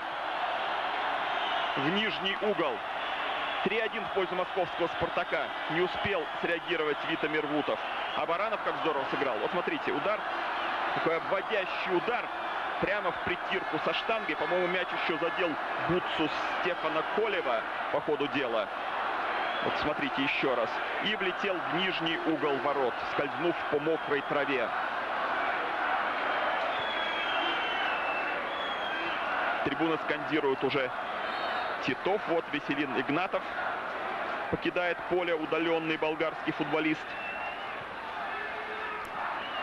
Speaker 1: в нижний угол. три один в пользу московского «Спартака». Не успел среагировать Витамир Вутов. А Баранов как здорово сыграл. Вот смотрите, удар, такой обводящий удар прямо в притирку со штангой. По-моему, мяч еще задел бутсу Стефана Колева по ходу дела. Вот смотрите еще раз. И влетел в нижний угол ворот, скользнув по мокрой траве. Трибуны скандируют уже Титов. Вот Веселин Игнатов покидает поле, удаленный болгарский футболист.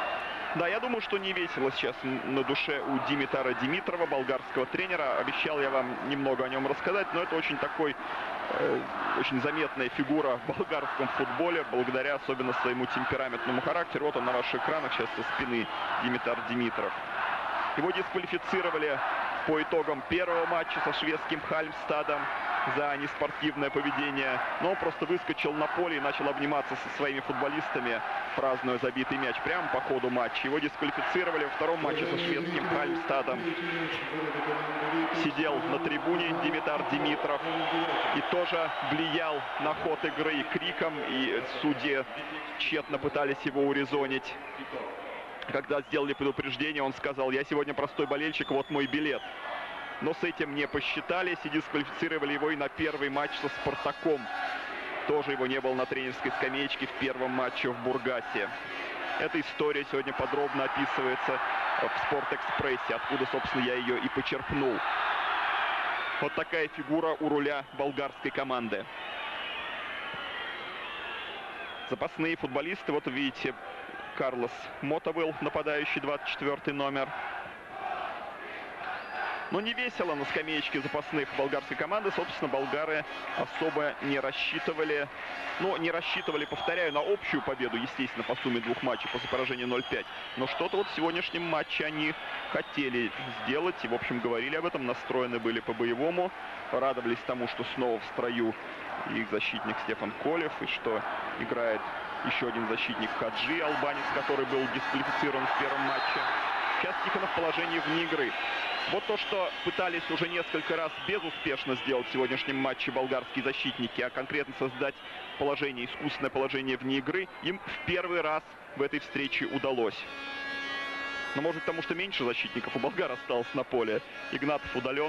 Speaker 1: Да, я думаю, что не весело сейчас на душе у Димитара Димитрова, болгарского тренера. Обещал я вам немного о нем рассказать, но это очень такой, э, очень заметная фигура в болгарском футболе, благодаря особенно своему темпераментному характеру. Вот он на ваших экранах сейчас со спины, Димитар Димитров. Его дисквалифицировали по итогам первого матча со шведским Хальмстадом за неспортивное поведение. Но он просто выскочил на поле и начал обниматься со своими футболистами, празднуя забитый мяч прямо по ходу матча. Его дисквалифицировали во втором матче со шведским Хальмстадом. Сидел на трибуне Димитар Димитров и тоже влиял на ход игры криком, и судьи тщетно пытались его урезонить. Когда сделали предупреждение, он сказал: я сегодня простой болельщик, вот мой билет. Но с этим не посчитались и дисквалифицировали его и на первый матч со Спартаком. Тоже его не было на тренерской скамеечке в первом матче в Бургасе. Эта история сегодня подробно описывается в Спортэкспрессе, откуда, собственно, я ее и почерпнул. Вот такая фигура у руля болгарской команды. Запасные футболисты, вот видите, Карлос Мотовил, нападающий, двадцать четвёртый номер. Но не весело на скамеечке запасных болгарской команды. Собственно, болгары особо не рассчитывали. Ну, не рассчитывали, повторяю, на общую победу, естественно, по сумме двух матчей после поражения ноль пять. Но что-то вот в сегодняшнем матче они хотели сделать. И, в общем, говорили об этом, настроены были по-боевому. Радовались тому, что снова в строю их защитник Стефан Колев, и что играет еще один защитник Хаджи, албанец, который был дисквалифицирован в первом матче. Сейчас Тихонов в положении вне игры. Вот то, что пытались уже несколько раз безуспешно сделать в сегодняшнем матче болгарские защитники, а конкретно создать положение, искусственное положение вне игры, им в первый раз в этой встрече удалось. Но может потому, что меньше защитников у болгар осталось на поле. Игнатов удален.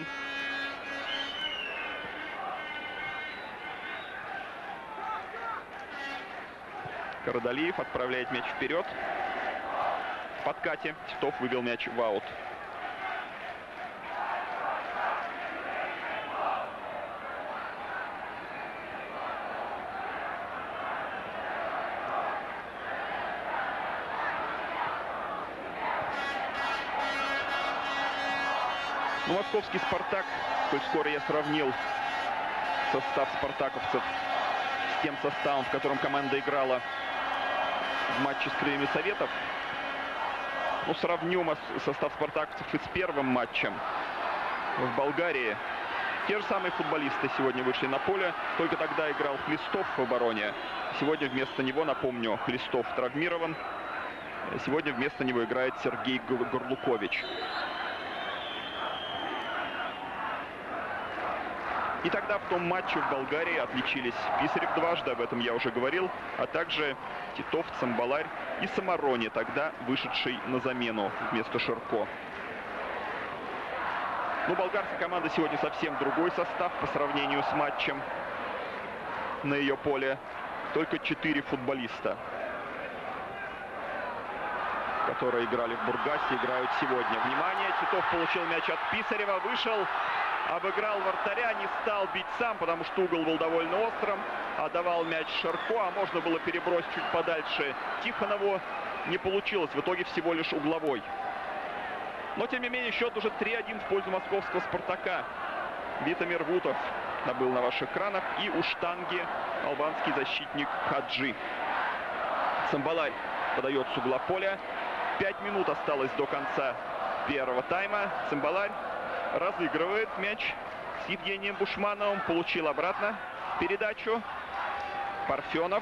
Speaker 1: Карадалиев отправляет мяч вперед. В подкате Титов выбил мяч в аут. Ну, московский «Спартак», коль скоро я сравнил состав спартаковцев с тем составом, в котором команда играла в матче с Крыльями Советов. Ну, сравню состав спартаковцев и с первым матчем в Болгарии. Те же самые футболисты сегодня вышли на поле. Только тогда играл Хлистов в обороне. Сегодня вместо него, напомню, Хлистов травмирован. Сегодня вместо него играет Сергей Горлукович. И тогда в том матче в Болгарии отличились Писарев дважды, об этом я уже говорил, а также Титов, Цимбаларь и Самарони, тогда вышедший на замену вместо Ширко. Но болгарская команда сегодня совсем другой состав по сравнению с матчем на ее поле. Только четыре футболиста, которые играли в Бургасе, играют сегодня. Внимание, Титов получил мяч от Писарева, вышел, обыграл вратаря, не стал бить сам, потому что угол был довольно острым. Отдавал мяч Ширко, а можно было перебросить чуть подальше Тихонову. Не получилось, в итоге всего лишь угловой. Но, тем не менее, счет уже три один в пользу московского «Спартака». Витамир Вутов был на ваших экранах. И у штанги албанский защитник Хаджи. Цимбаларь подает с угла поля. Пять минут осталось до конца первого тайма. Цимбаларь разыгрывает мяч с Евгением Бушмановым. Получил обратно передачу. Парфенов.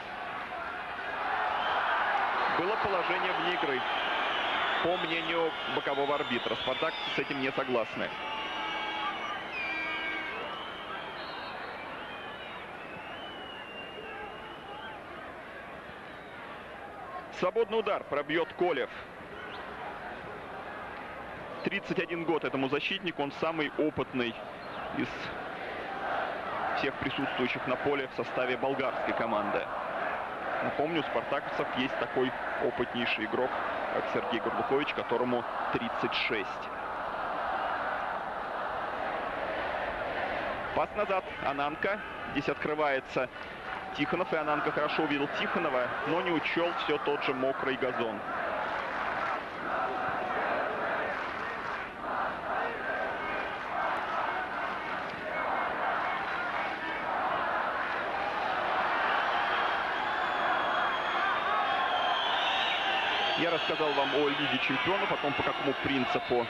Speaker 1: Было положение вне игры, по мнению бокового арбитра. Спартакцы с этим не согласны. Свободный удар пробьет Колев. тридцать один год этому защитнику. Он самый опытный из всех присутствующих на поле в составе болгарской команды. Напомню, у спартаковцев есть такой опытнейший игрок, как Сергей Горлукович, которому тридцать шесть. Пас назад. Ананка. Здесь открывается Тихонов, и Ананка хорошо увидел Тихонова, но не учел все тот же мокрый газон. Я рассказал вам о Лиге чемпионов, о том, по какому принципу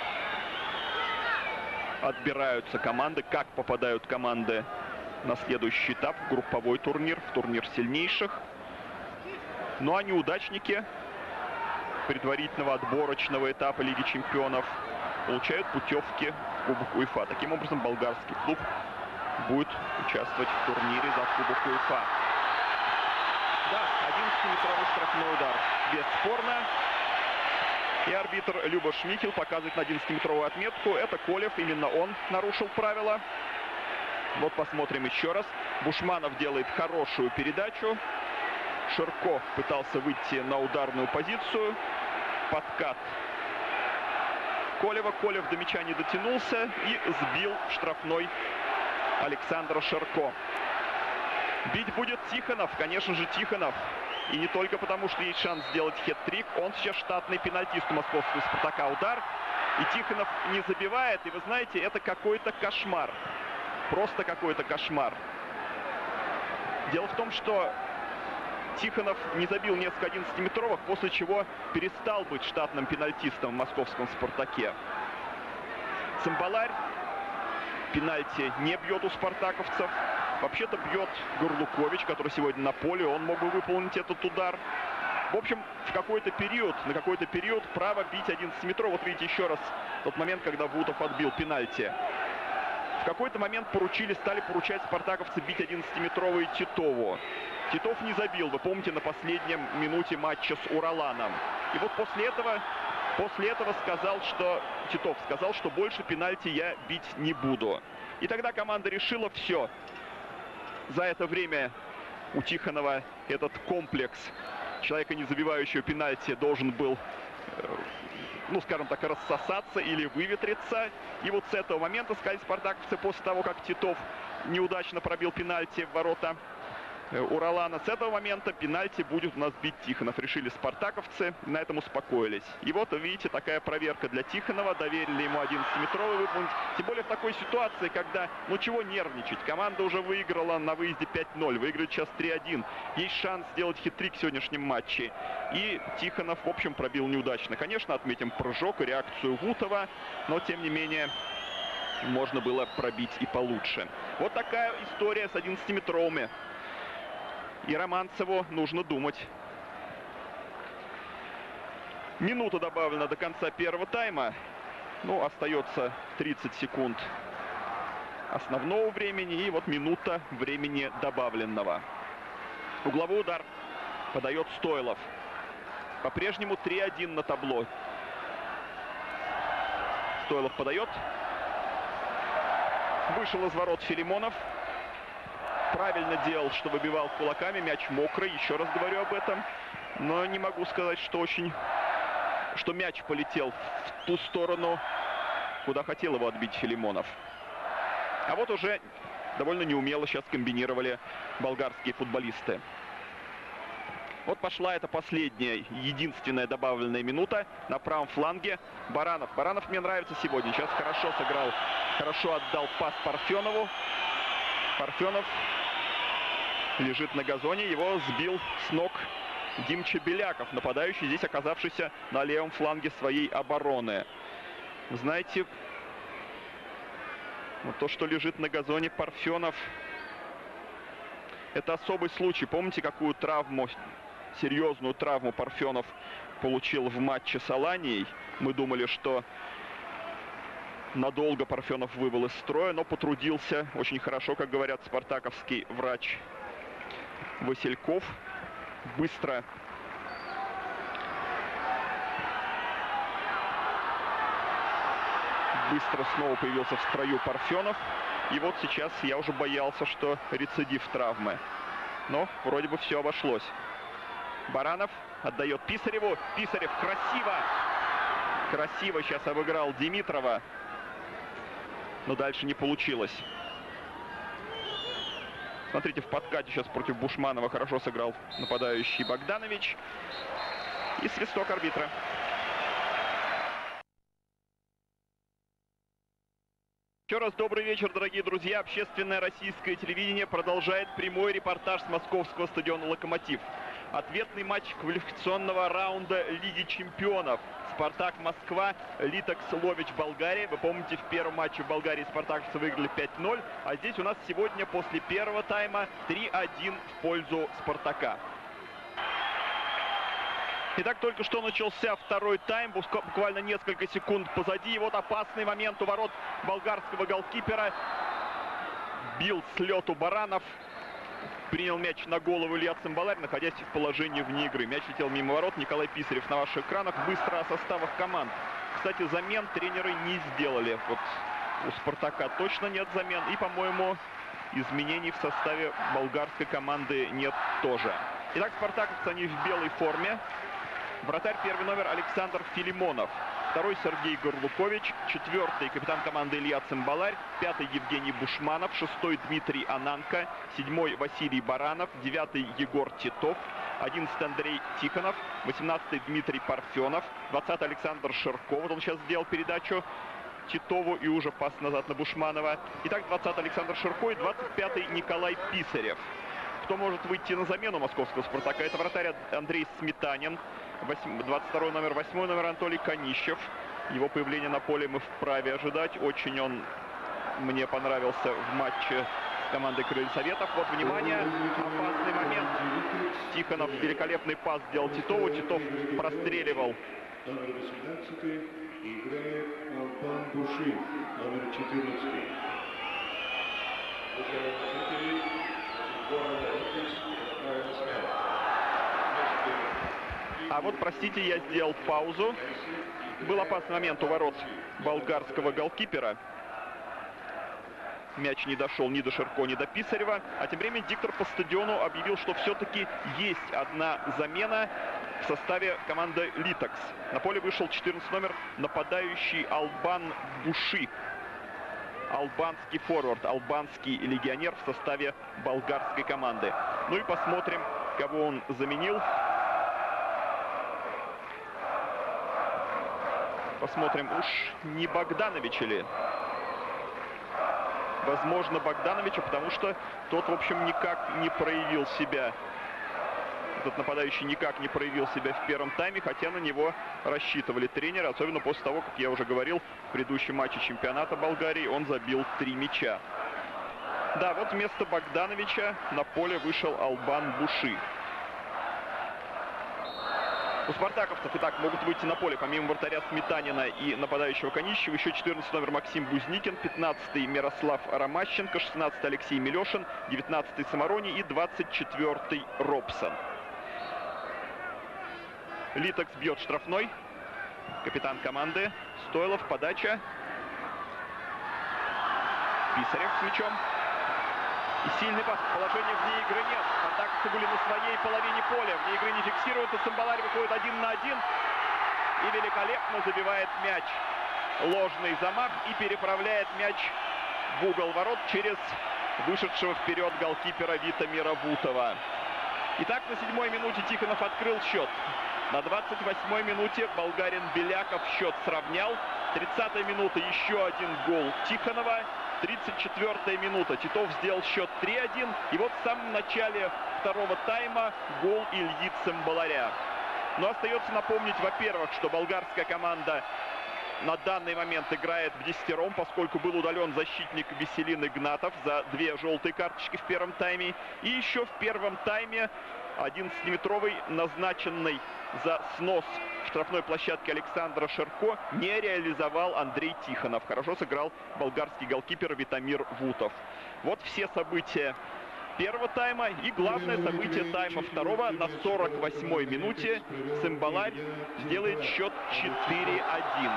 Speaker 1: отбираются команды, как попадают команды на следующий этап, в групповой турнир, в турнир сильнейших. Ну а неудачники предварительного отборочного этапа Лиги чемпионов получают путевки в Кубок УЕФА. Таким образом, болгарский клуб будет участвовать в турнире за Кубок УЕФА. Да, одиннадцатиметровый штрафной удар, бесспорно. И арбитр Люба Шмихель показывает на одиннадцатиметровую отметку. Это Колев, именно он нарушил правила. Вот посмотрим еще раз. Бушманов делает хорошую передачу. Ширко пытался выйти на ударную позицию. Подкат Колева. Колев до мяча не дотянулся и сбил штрафной Александра Ширко. Бить будет Тихонов, конечно же, Тихонов. И не только потому, что есть шанс сделать хет-трик. Он сейчас штатный пенальтист у московского «Спартака». Удар. И Тихонов не забивает. И вы знаете, это какой-то кошмар. Просто какой-то кошмар. Дело в том, что Тихонов не забил несколько одиннадцатиметровых, после чего перестал быть штатным пенальтистом в московском «Спартаке». Цимбаларь пенальти не бьет у спартаковцев. Вообще-то бьет Горлукович, который сегодня на поле. Он мог бы выполнить этот удар. В общем, в какой-то период, на какой-то период право бить одиннадцатиметровый. Вот видите еще раз тот момент, когда Вутов отбил пенальти. В какой-то момент поручили, стали поручать спартаковцы бить одиннадцатиметровый Титову. Титов не забил, вы помните, на последнем минуте матча с Ураланом. И вот после этого, после этого сказал, что Титов сказал, что больше пенальти я бить не буду. И тогда команда решила: все. За это время у Тихонова этот комплекс человека, не забивающего пенальти, должен был, ну, скажем так, рассосаться или выветриться. И вот с этого момента, сказали спартаковцы, после того, как Титов неудачно пробил пенальти в ворота Уралана, с этого момента пенальти будет у нас бить Тихонов. Решили спартаковцы, на этом успокоились. И вот, видите, такая проверка для Тихонова. Доверили ему одиннадцатиметровый выполнить. Тем более в такой ситуации, когда, ну чего нервничать. Команда уже выиграла на выезде пять ноль. Выиграет сейчас три один. Есть шанс сделать хит-трик в сегодняшнем матче. И Тихонов, в общем, пробил неудачно. Конечно, отметим прыжок и реакцию Вутова. Но, тем не менее, можно было пробить и получше. Вот такая история с одиннадцатиметровыми. И Романцеву нужно думать. Минута добавлена до конца первого тайма. Ну, остается тридцать секунд основного времени. И вот минута времени добавленного. Угловой удар подает Стойлов. По-прежнему три один на табло. Стойлов подает. Вышел из ворот Филимонов. Правильно делал, что выбивал кулаками. Мяч мокрый, еще раз говорю об этом. Но не могу сказать, что очень... что мяч полетел в ту сторону, куда хотел его отбить Филимонов. А вот уже довольно неумело сейчас комбинировали болгарские футболисты. Вот пошла эта последняя, единственная добавленная минута на правом фланге. Баранов. Баранов мне нравится сегодня. Сейчас хорошо сыграл, хорошо отдал пас Парфенову. Парфенов лежит на газоне. Его сбил с ног Димча Беляков, нападающий, здесь оказавшийся на левом фланге своей обороны. Знаете, вот то, что лежит на газоне Парфенов, это особый случай. Помните, какую травму, серьезную травму Парфенов получил в матче с Аланией? Мы думали, что надолго Парфенов вывел из строя, но потрудился очень хорошо, как говорят спартаковский врач Васильков. Быстро быстро снова появился в строю Парфенов. И вот сейчас я уже боялся, что рецидив травмы. Но вроде бы все обошлось. Баранов отдает Писареву. Писарев красиво, красиво сейчас обыграл Димитрова. Но дальше не получилось. Смотрите, в подкате сейчас против Бушманова хорошо сыграл нападающий Богданович. И свисток арбитра. Еще раз добрый вечер, дорогие друзья. Общественное российское телевидение продолжает прямой репортаж с московского стадиона «Локомотив». Ответный матч квалификационного раунда Лиги чемпионов. Спартак Москва, Литекс Лович Болгария. Вы помните, в первом матче в Болгарии спартаковцы выиграли пять ноль. А здесь у нас сегодня после первого тайма три один в пользу Спартака. Итак, только что начался второй тайм, буквально несколько секунд позади. И вот опасный момент у ворот болгарского голкипера. Бил с лету Баранов. Принял мяч на голову Илья Цимбаларь, находясь в положении вне игры. Мяч летел мимо ворот. Николай Писарев на ваших экранах. Быстро о составах команд. Кстати, замен тренеры не сделали. Вот у Спартака точно нет замен. И, по-моему, изменений в составе болгарской команды нет тоже. Итак, спартаковцы, они в белой форме. Вратарь первый номер Александр Филимонов. Второй Сергей Горлукович. Четвертый капитан команды Илья Цимбаларь. Пятый Евгений Бушманов. Шестой Дмитрий Ананко. Седьмой Василий Баранов. Девятый Егор Титов. Одиннадцатый Андрей Тихонов. Восемнадцатый Дмитрий Парфенов. Двадцатый Александр Ширко. Вот он сейчас сделал передачу Титову и уже пас назад на Бушманова. Итак, двадцатый Александр Ширко и двадцать пятый Николай Писарев. Кто может выйти на замену московского Спартака? Это вратарь Андрей Сметанин. двадцать второй номер, восьмой номер Анатолий Конищев. Его появление на поле мы вправе ожидать. Очень он мне понравился в матче с командой Крылья Советов. Вот, внимание, опасный момент. Тихонов великолепный пас сделал Титову. Титов простреливал.
Speaker 2: Номер восемнадцатый играет Албан Буши, номер четырнадцатый.
Speaker 1: А вот, простите, я сделал паузу. Был опасный момент у ворот болгарского голкипера. Мяч не дошел ни до Ширко, ни до Писарева. А тем временем диктор по стадиону объявил, что все-таки есть одна замена в составе команды Литекс. На поле вышел четырнадцатый номер, нападающий Албан Буши. Албанский форвард, албанский легионер в составе болгарской команды. Ну и посмотрим, кого он заменил. Посмотрим, уж не Богдановича ли. Возможно, Богдановича, потому что тот, в общем, никак не проявил себя. Этот нападающий никак не проявил себя в первом тайме, хотя на него рассчитывали тренеры, особенно после того, как я уже говорил, в предыдущем матче чемпионата Болгарии он забил три мяча. Да, вот вместо Богдановича на поле вышел Албан Буши. У спартаковцев, итак, могут выйти на поле, помимо вратаря Сметанина и нападающего Конищева, еще четырнадцатый номер Максим Бузникин, пятнадцатый Мирослав Ромащенко, шестнадцатый Алексей Милешин, девятнадцатый Самарони и двадцать четвёртый Робсон. Литекс бьет штрафной. Капитан команды Стойлов, подача. Писарев с мячом. И сильный пас. Положения вне игры нет. Спартаковцы были на своей половине поля. Вне игры не фиксируется. Цимбаларь выходит один на один. И великолепно забивает мяч. Ложный замах. И переправляет мяч в угол ворот через вышедшего вперед голкипера Витамира Вутова. Итак, на седьмой минуте Тихонов открыл счет. На двадцать восьмой минуте болгарин Беляков счет сравнял. тридцатой минуты еще один гол Тихонова. тридцать четвёртая минута. Титов сделал счет три один. И вот в самом начале второго тайма гол Ильи Цимбаларя. Но остается напомнить, во-первых, что болгарская команда на данный момент играет в десятером, поскольку был удален защитник Веселин Игнатов за две желтые карточки в первом тайме. И еще в первом тайме одиннадцатиметровый, назначенный за снос штрафной площадки Александра Ширко, не реализовал Андрей Тихонов. Хорошо сыграл болгарский голкипер Витамир Вутов. Вот все события первого тайма и главное событие тайма второго. На сорок восьмой минуте Цимбаларь делает счет четыре один.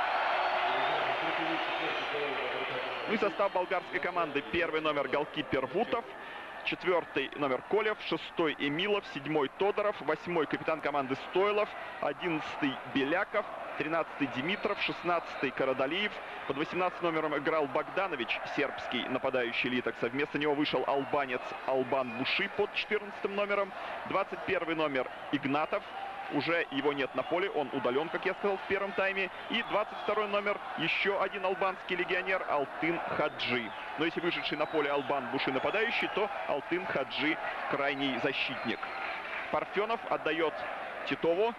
Speaker 1: Ну и состав болгарской команды. Первый номер голкипер Вутов. Четвертый номер Колев, шестой Эмилов, седьмой Тодоров, восьмой капитан команды Стойлов, одиннадцатый Беляков, тринадцатый Димитров, шестнадцатый Карадалиев. Под восемнадцатым номером играл Богданович, сербский нападающий Литекса. Вместо него вышел албанец Албан Буши под четырнадцатым номером. двадцать первый номер Игнатов. Уже его нет на поле, он удален, как я сказал, в первом тайме. И двадцать второй номер, еще один албанский легионер, Алтын Хаджи. Но если вышедший на поле Албан Буши нападающий, то Алтын Хаджи крайний защитник. Парфенов отдает Титову.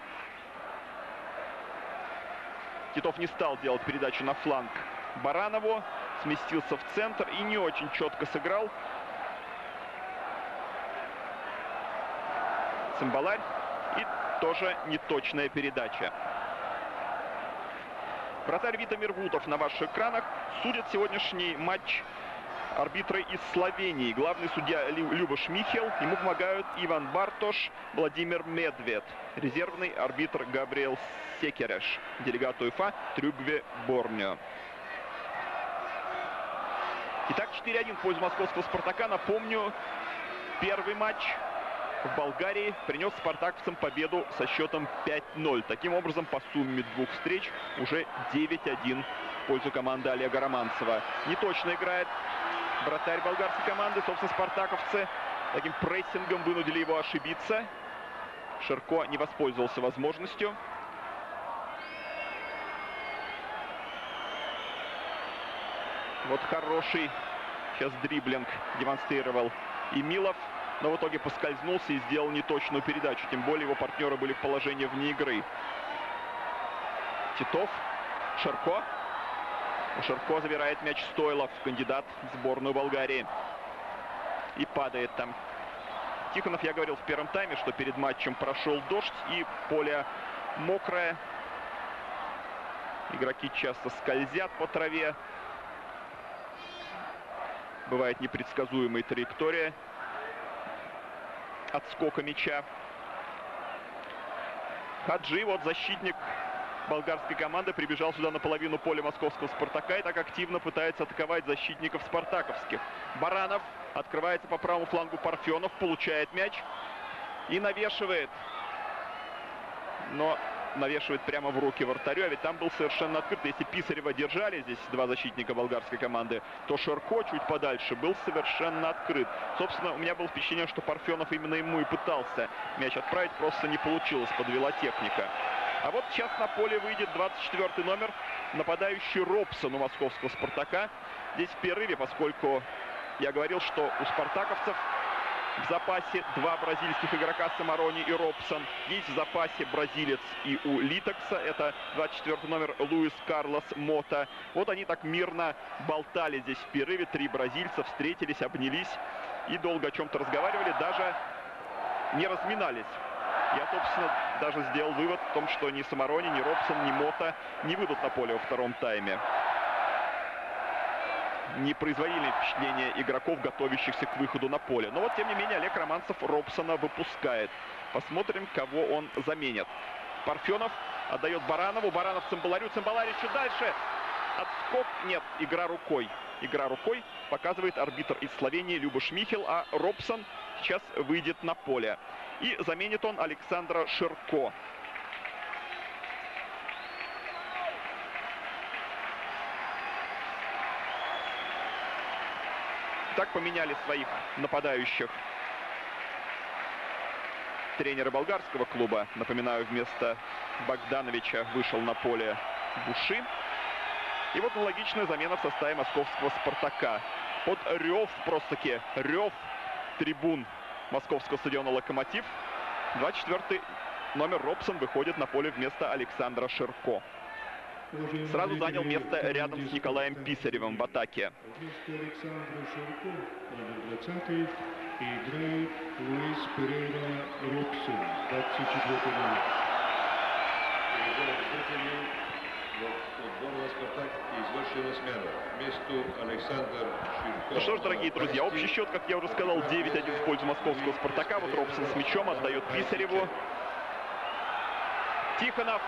Speaker 1: Титов не стал делать передачу на фланг Баранову. Сместился в центр и не очень четко сыграл. Цимбаларь. И тоже неточная передача. Вратарь Витамир Вутов на ваших экранах. Судят сегодняшний матч арбитры из Словении. Главный судья Любош Михел. Ему помогают Иван Бартош, Владимир Медвед. Резервный арбитр Габриэл Секереш. Делегат УЕФА Трюгве Борнё. Итак, четыре один в пользу московского «Спартака». Напомню, первый матч в Болгарии принес спартаковцам победу со счетом пять ноль. Таким образом, по сумме двух встреч уже девять один в пользу команды Олега Романцева. Неточно играет вратарь болгарской команды. Собственно, спартаковцы таким прессингом вынудили его ошибиться. Ширко не воспользовался возможностью. Вот хороший сейчас дриблинг демонстрировал Эмилов, но в итоге поскользнулся и сделал неточную передачу. Тем более его партнеры были в положении вне игры. Титов, Ширко. У Ширко забирает мяч Стойлов, кандидат в сборную Болгарии. И падает там. Тихонов, я говорил в первом тайме, что перед матчем прошел дождь и поле мокрое. Игроки часто скользят по траве. Бывает непредсказуемая траектория отскока мяча. Хаджи, вот защитник болгарской команды, прибежал сюда на половину поля московского «Спартака» и так активно пытается атаковать защитников спартаковских. Баранов открывается по правому флангу. Парфенов получает мяч и навешивает. Но навешивает прямо в руки вратарю, а ведь там был совершенно открыт. Если Писарева держали здесь два защитника болгарской команды, то Ширко чуть подальше был совершенно открыт. Собственно, у меня было впечатление, что Парфенов именно ему и пытался мяч отправить, просто не получилось, подвела техника. А вот сейчас на поле выйдет двадцать четвёртый номер, нападающий Робсон у московского «Спартака». Здесь в перерыве, поскольку я говорил, что у спартаковцев в запасе два бразильских игрока, Самарони и Робсон. Есть в запасе бразилец и у Литекса. Это двадцать четвёртый номер Луис Карлос Мота. Вот они так мирно болтали здесь в перерыве. Три бразильца встретились, обнялись и долго о чем-то разговаривали. Даже не разминались. Я, собственно, даже сделал вывод в том, что ни Самарони, ни Робсон, ни Мота не выйдут на поле во втором тайме. Не производили впечатления игроков, готовящихся к выходу на поле. Но вот, тем не менее, Олег Романцев Робсона выпускает. Посмотрим, кого он заменит. Парфенов отдает Баранову. Баранов Цимбаларю. Цимбаларь чуть дальше. Отскок. Нет, игра рукой. Игра рукой показывает арбитр из Словении Любош Михел. А Робсон сейчас выйдет на поле. И заменит он Александра Ширко. Так поменяли своих нападающих тренеры болгарского клуба. Напоминаю, вместо Богдановича вышел на поле Буши. И вот аналогичная замена в составе московского «Спартака». Под рев, просто-таки рев трибун московского стадиона «Локомотив». двадцать четвёртый номер Робсон выходит на поле вместо Александра Ширко. Сразу занял место рядом с Николаем Писаревым в атаке. Ну что ж, дорогие друзья, общий счет, как я уже сказал, девять один в пользу московского «Спартака». Вот Робсон с мячом отдает Писареву. Тихонов.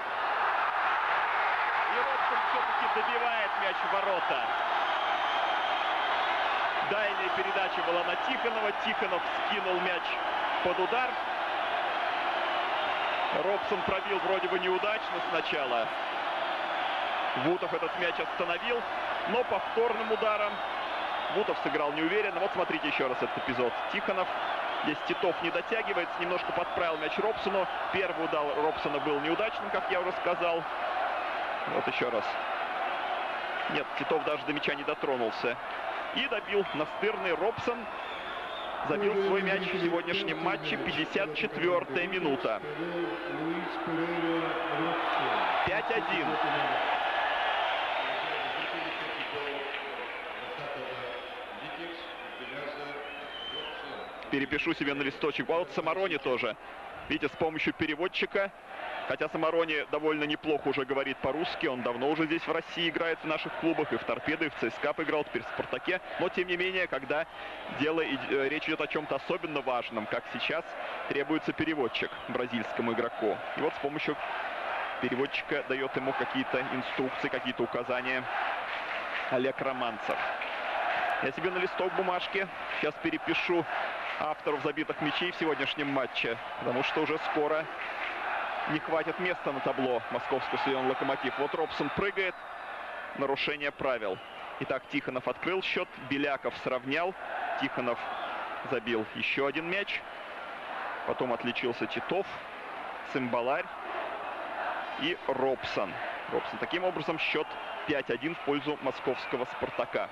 Speaker 1: И Робсон все-таки добивает мяч в ворота. Дальняя передача была на Тихонова. Тихонов скинул мяч под удар. Робсон пробил вроде бы неудачно сначала. Вутов этот мяч остановил, но повторным ударом Вутов сыграл неуверенно. Вот смотрите еще раз этот эпизод. Тихонов. Здесь Титов не дотягивается, немножко подправил мяч Робсону. Первый удар Робсона был неудачным, как я уже сказал. Вот еще раз. Нет, Титов даже до мяча не дотронулся. И добил настырный Робсон. забил свой мяч в сегодняшнем матче. пятьдесят четвёртая минута. пять один. Перепишу себе на листочек. А вот Самарони тоже. Видите, с помощью переводчика. Хотя Самарони довольно неплохо уже говорит по-русски. Он давно уже здесь в России играет в наших клубах. И в Торпедо, и в ЦСКА играл, теперь в Спартаке. Но, тем не менее, когда дело, речь идет о чем-то особенно важном, как сейчас, требуется переводчик бразильскому игроку. И вот с помощью переводчика дает ему какие-то инструкции, какие-то указания Олег Романцев. Я себе на листок бумажки сейчас перепишу авторов забитых мячей в сегодняшнем матче, потому что уже скоро не хватит места на табло московского стадиона «Локомотив». Вот Робсон прыгает. Нарушение правил. Итак, Тихонов открыл счет. Беляков сравнял. Тихонов забил еще один мяч. Потом отличился Титов, Цимбаларь и Робсон. Робсон. Таким образом, счет пять один в пользу московского «Спартака».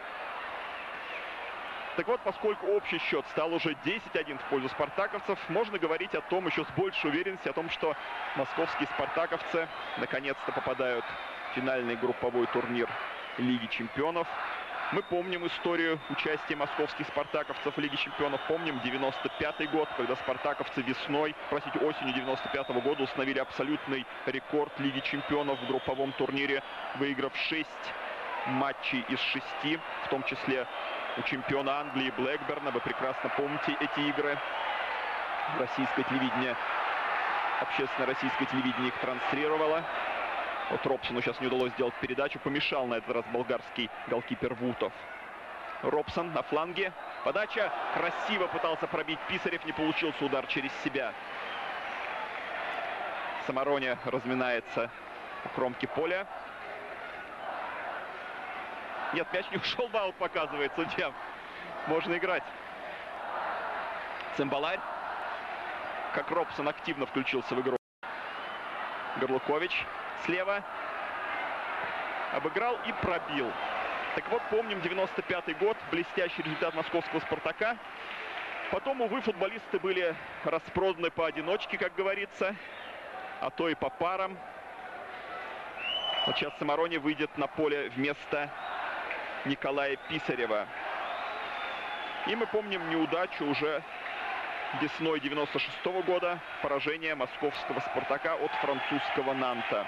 Speaker 1: Так вот, поскольку общий счет стал уже десять один в пользу спартаковцев, можно говорить о том, еще с большей уверенностью, о том, что московские спартаковцы наконец-то попадают в финальный групповой турнир Лиги чемпионов. Мы помним историю участия московских спартаковцев в Лиге чемпионов. Помним девяносто пятый год, когда спартаковцы весной, простите, осенью девяносто пятого года установили абсолютный рекорд Лиги чемпионов в групповом турнире, выиграв шесть матчей из шести, в том числе у чемпиона Англии Блэкберна. Вы прекрасно помните эти игры. Российское телевидение, общественное российское телевидение их транслировало. Вот Робсону сейчас не удалось сделать передачу. Помешал на этот раз болгарский голкипер Вутов. Робсон на фланге. Подача. Красиво пытался пробить Писарев. Не получился удар через себя. Самарони разминается у кромки поля. Нет, мяч не ушел в аут, показывает судья. Можно играть. Цимбаларь. Как Робсон активно включился в игру. Горлукович слева. Обыграл и пробил. Так вот, помним девяносто пятый год. Блестящий результат московского «Спартака». Потом, увы, футболисты были распроданы поодиночке, как говорится. А то и по парам. Вот сейчас Самарони выйдет на поле вместо Николая Писарева. И мы помним неудачу уже весной девяносто шестого года. Поражение московского «Спартака» от французского «Нанта».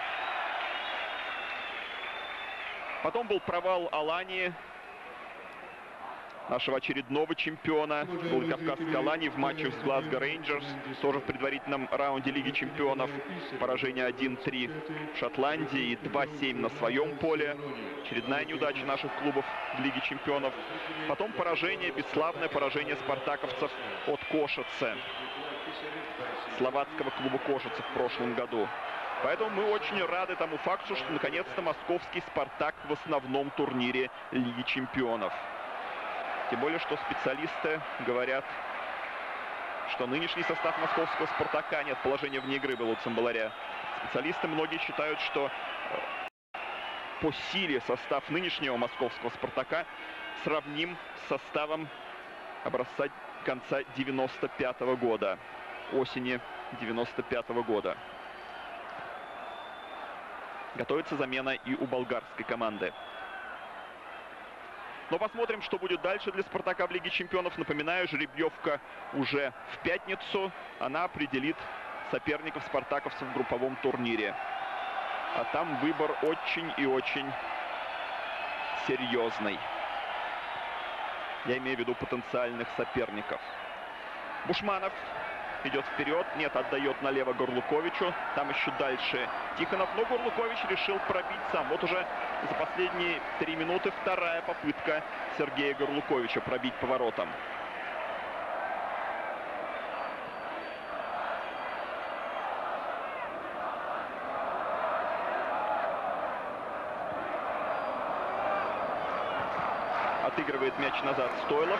Speaker 1: Потом был провал Алании, нашего очередного чемпиона. Был кавказский Алании в матче с Глазго Рейнджерс. Тоже в предварительном раунде Лиги чемпионов. Поражение один три в Шотландии и два семь на своем поле. Очередная неудача наших клубов в Лиге чемпионов. Потом поражение, бесславное поражение спартаковцев от Кошицы. Словацкого клуба Кошицы в прошлом году. Поэтому мы очень рады тому факту, что наконец-то московский «Спартак» в основном турнире Лиги чемпионов. Тем более, что специалисты говорят, что нынешний состав московского «Спартака», нет, положение вне игры было у Цимбаларя. Специалисты многие считают, что по силе состав нынешнего московского «Спартака» сравним с составом образца конца девяносто пятого года, осени девяносто пятого года. Готовится замена и у болгарской команды. Но посмотрим, что будет дальше для «Спартака» в Лиге чемпионов. Напоминаю, жеребьевка уже в пятницу. Она определит соперников спартаковцев в групповом турнире. А там выбор очень и очень серьезный. Я имею в виду потенциальных соперников. Бушманов идет вперед. Нет, отдает налево Горлуковичу. Там еще дальше Тихонов. Но Горлукович решил пробить сам. Вот уже за последние три минуты вторая попытка Сергея Горлуковича пробить поворотом. Отыгрывает мяч назад Стойлов.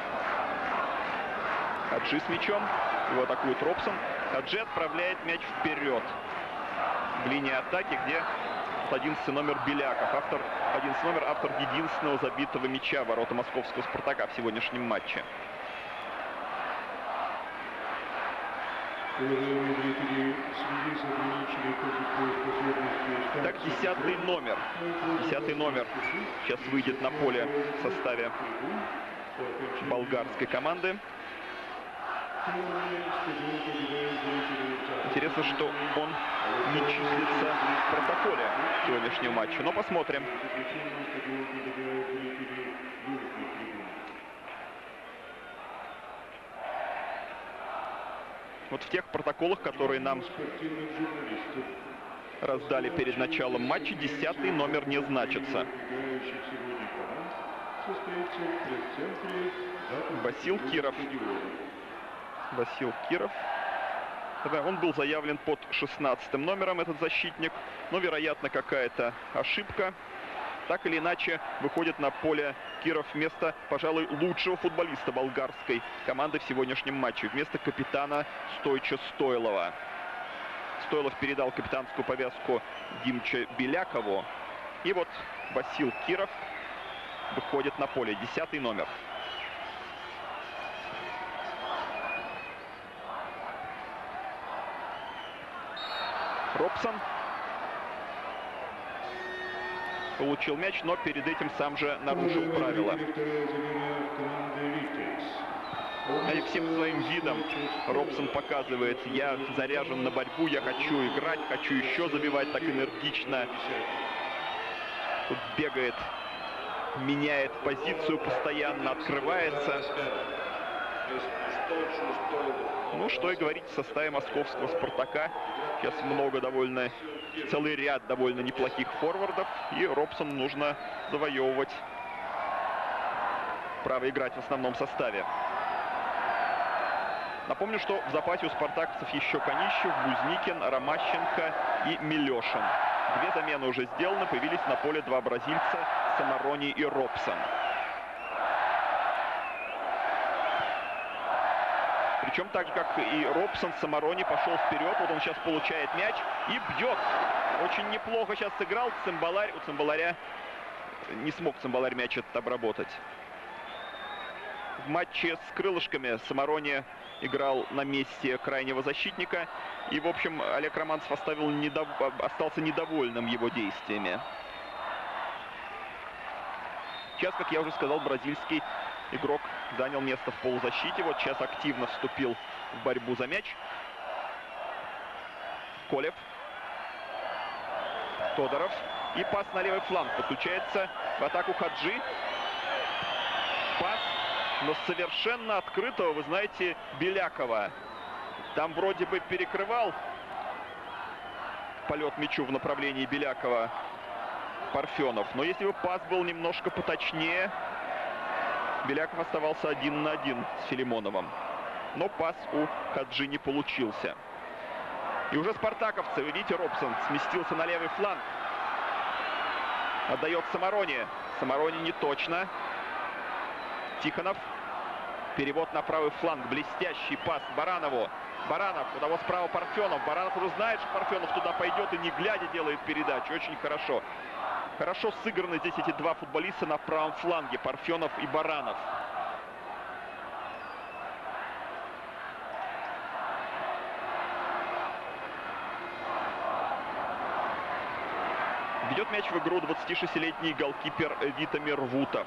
Speaker 1: Хаджи с мячом. Его атакует Робсон. Хаджи отправляет мяч вперед в линии атаки, где одиннадцатый номер Беляков. Автор, одиннадцатый номер, автор единственного забитого мяча в ворота московского «Спартака» в сегодняшнем матче.
Speaker 2: Уважаемые зрители, в связи с ограниченной пропускной способностью...
Speaker 1: Так, десятый номер. Десятый номер сейчас выйдет на поле в составе болгарской команды. Интересно, что он не числится в протоколе сегодняшнего матча. Но посмотрим. Вот в тех протоколах, которые нам раздали перед началом матча, десятый номер не значится. Васил Киров. Васил Киров. Он был заявлен под шестнадцатым номером, этот защитник. Но, вероятно, какая-то ошибка. Так или иначе, выходит на поле Киров вместо, пожалуй, лучшего футболиста болгарской команды в сегодняшнем матче. Вместо капитана Стойча Стойлова. Стойлов передал капитанскую повязку Димче Белякову. И вот Васил Киров выходит на поле. Десятый номер. Робсон получил мяч, но перед этим сам же нарушил правила. И всем своим видом Робсон показывает: я заряжен на борьбу, я хочу играть, хочу еще забивать так энергично. Тут бегает, меняет позицию постоянно, открывается. Ну, что и говорить, в составе московского «Спартака» сейчас много довольно, целый ряд довольно неплохих форвардов. И Робсону нужно завоевывать право играть в основном составе. Напомню, что в запасе у спартаковцев еще Конищев, Бузникин, Ромащенко и Милешин. Две замены уже сделаны, появились на поле два бразильца — Самарони и Робсон. Причем так же, как и Робсон, Самарони пошел вперед. Вот он сейчас получает мяч и бьет. Очень неплохо сейчас сыграл Цимбаларь. У Цимбаларя не смог Цимбаларь мяч этот обработать. В матче с крылышками Самарони играл на месте крайнего защитника. И, в общем, Олег Романцев оставил недов... остался недовольным его действиями. Сейчас, как я уже сказал, бразильский игрок занял место в полузащите. Вот сейчас активно вступил в борьбу за мяч. Колев. Тодоров. И пас на левый фланг. Подключается в атаку Хаджи. Пас, но совершенно открытого, вы знаете, Белякова. Там вроде бы перекрывал полет мячу в направлении Белякова Парфенов. Но если бы пас был немножко поточнее, Беляков оставался один на один с Филимоновым. Но пас у Хаджи не получился. И уже спартаковцы, видите, Робсон сместился на левый фланг. Отдает Самарони. Самарони не точно. Тихонов. Перевод на правый фланг. Блестящий пас Баранову. Баранов, у того справа Парфенов. Баранов уже знает, что Парфенов туда пойдет и не глядя делает передачу. Очень хорошо. Хорошо сыграны здесь эти два футболиста на правом фланге. Парфенов и Баранов. Ведет мяч в игру двадцатишестилетний голкипер Витамир Вутов.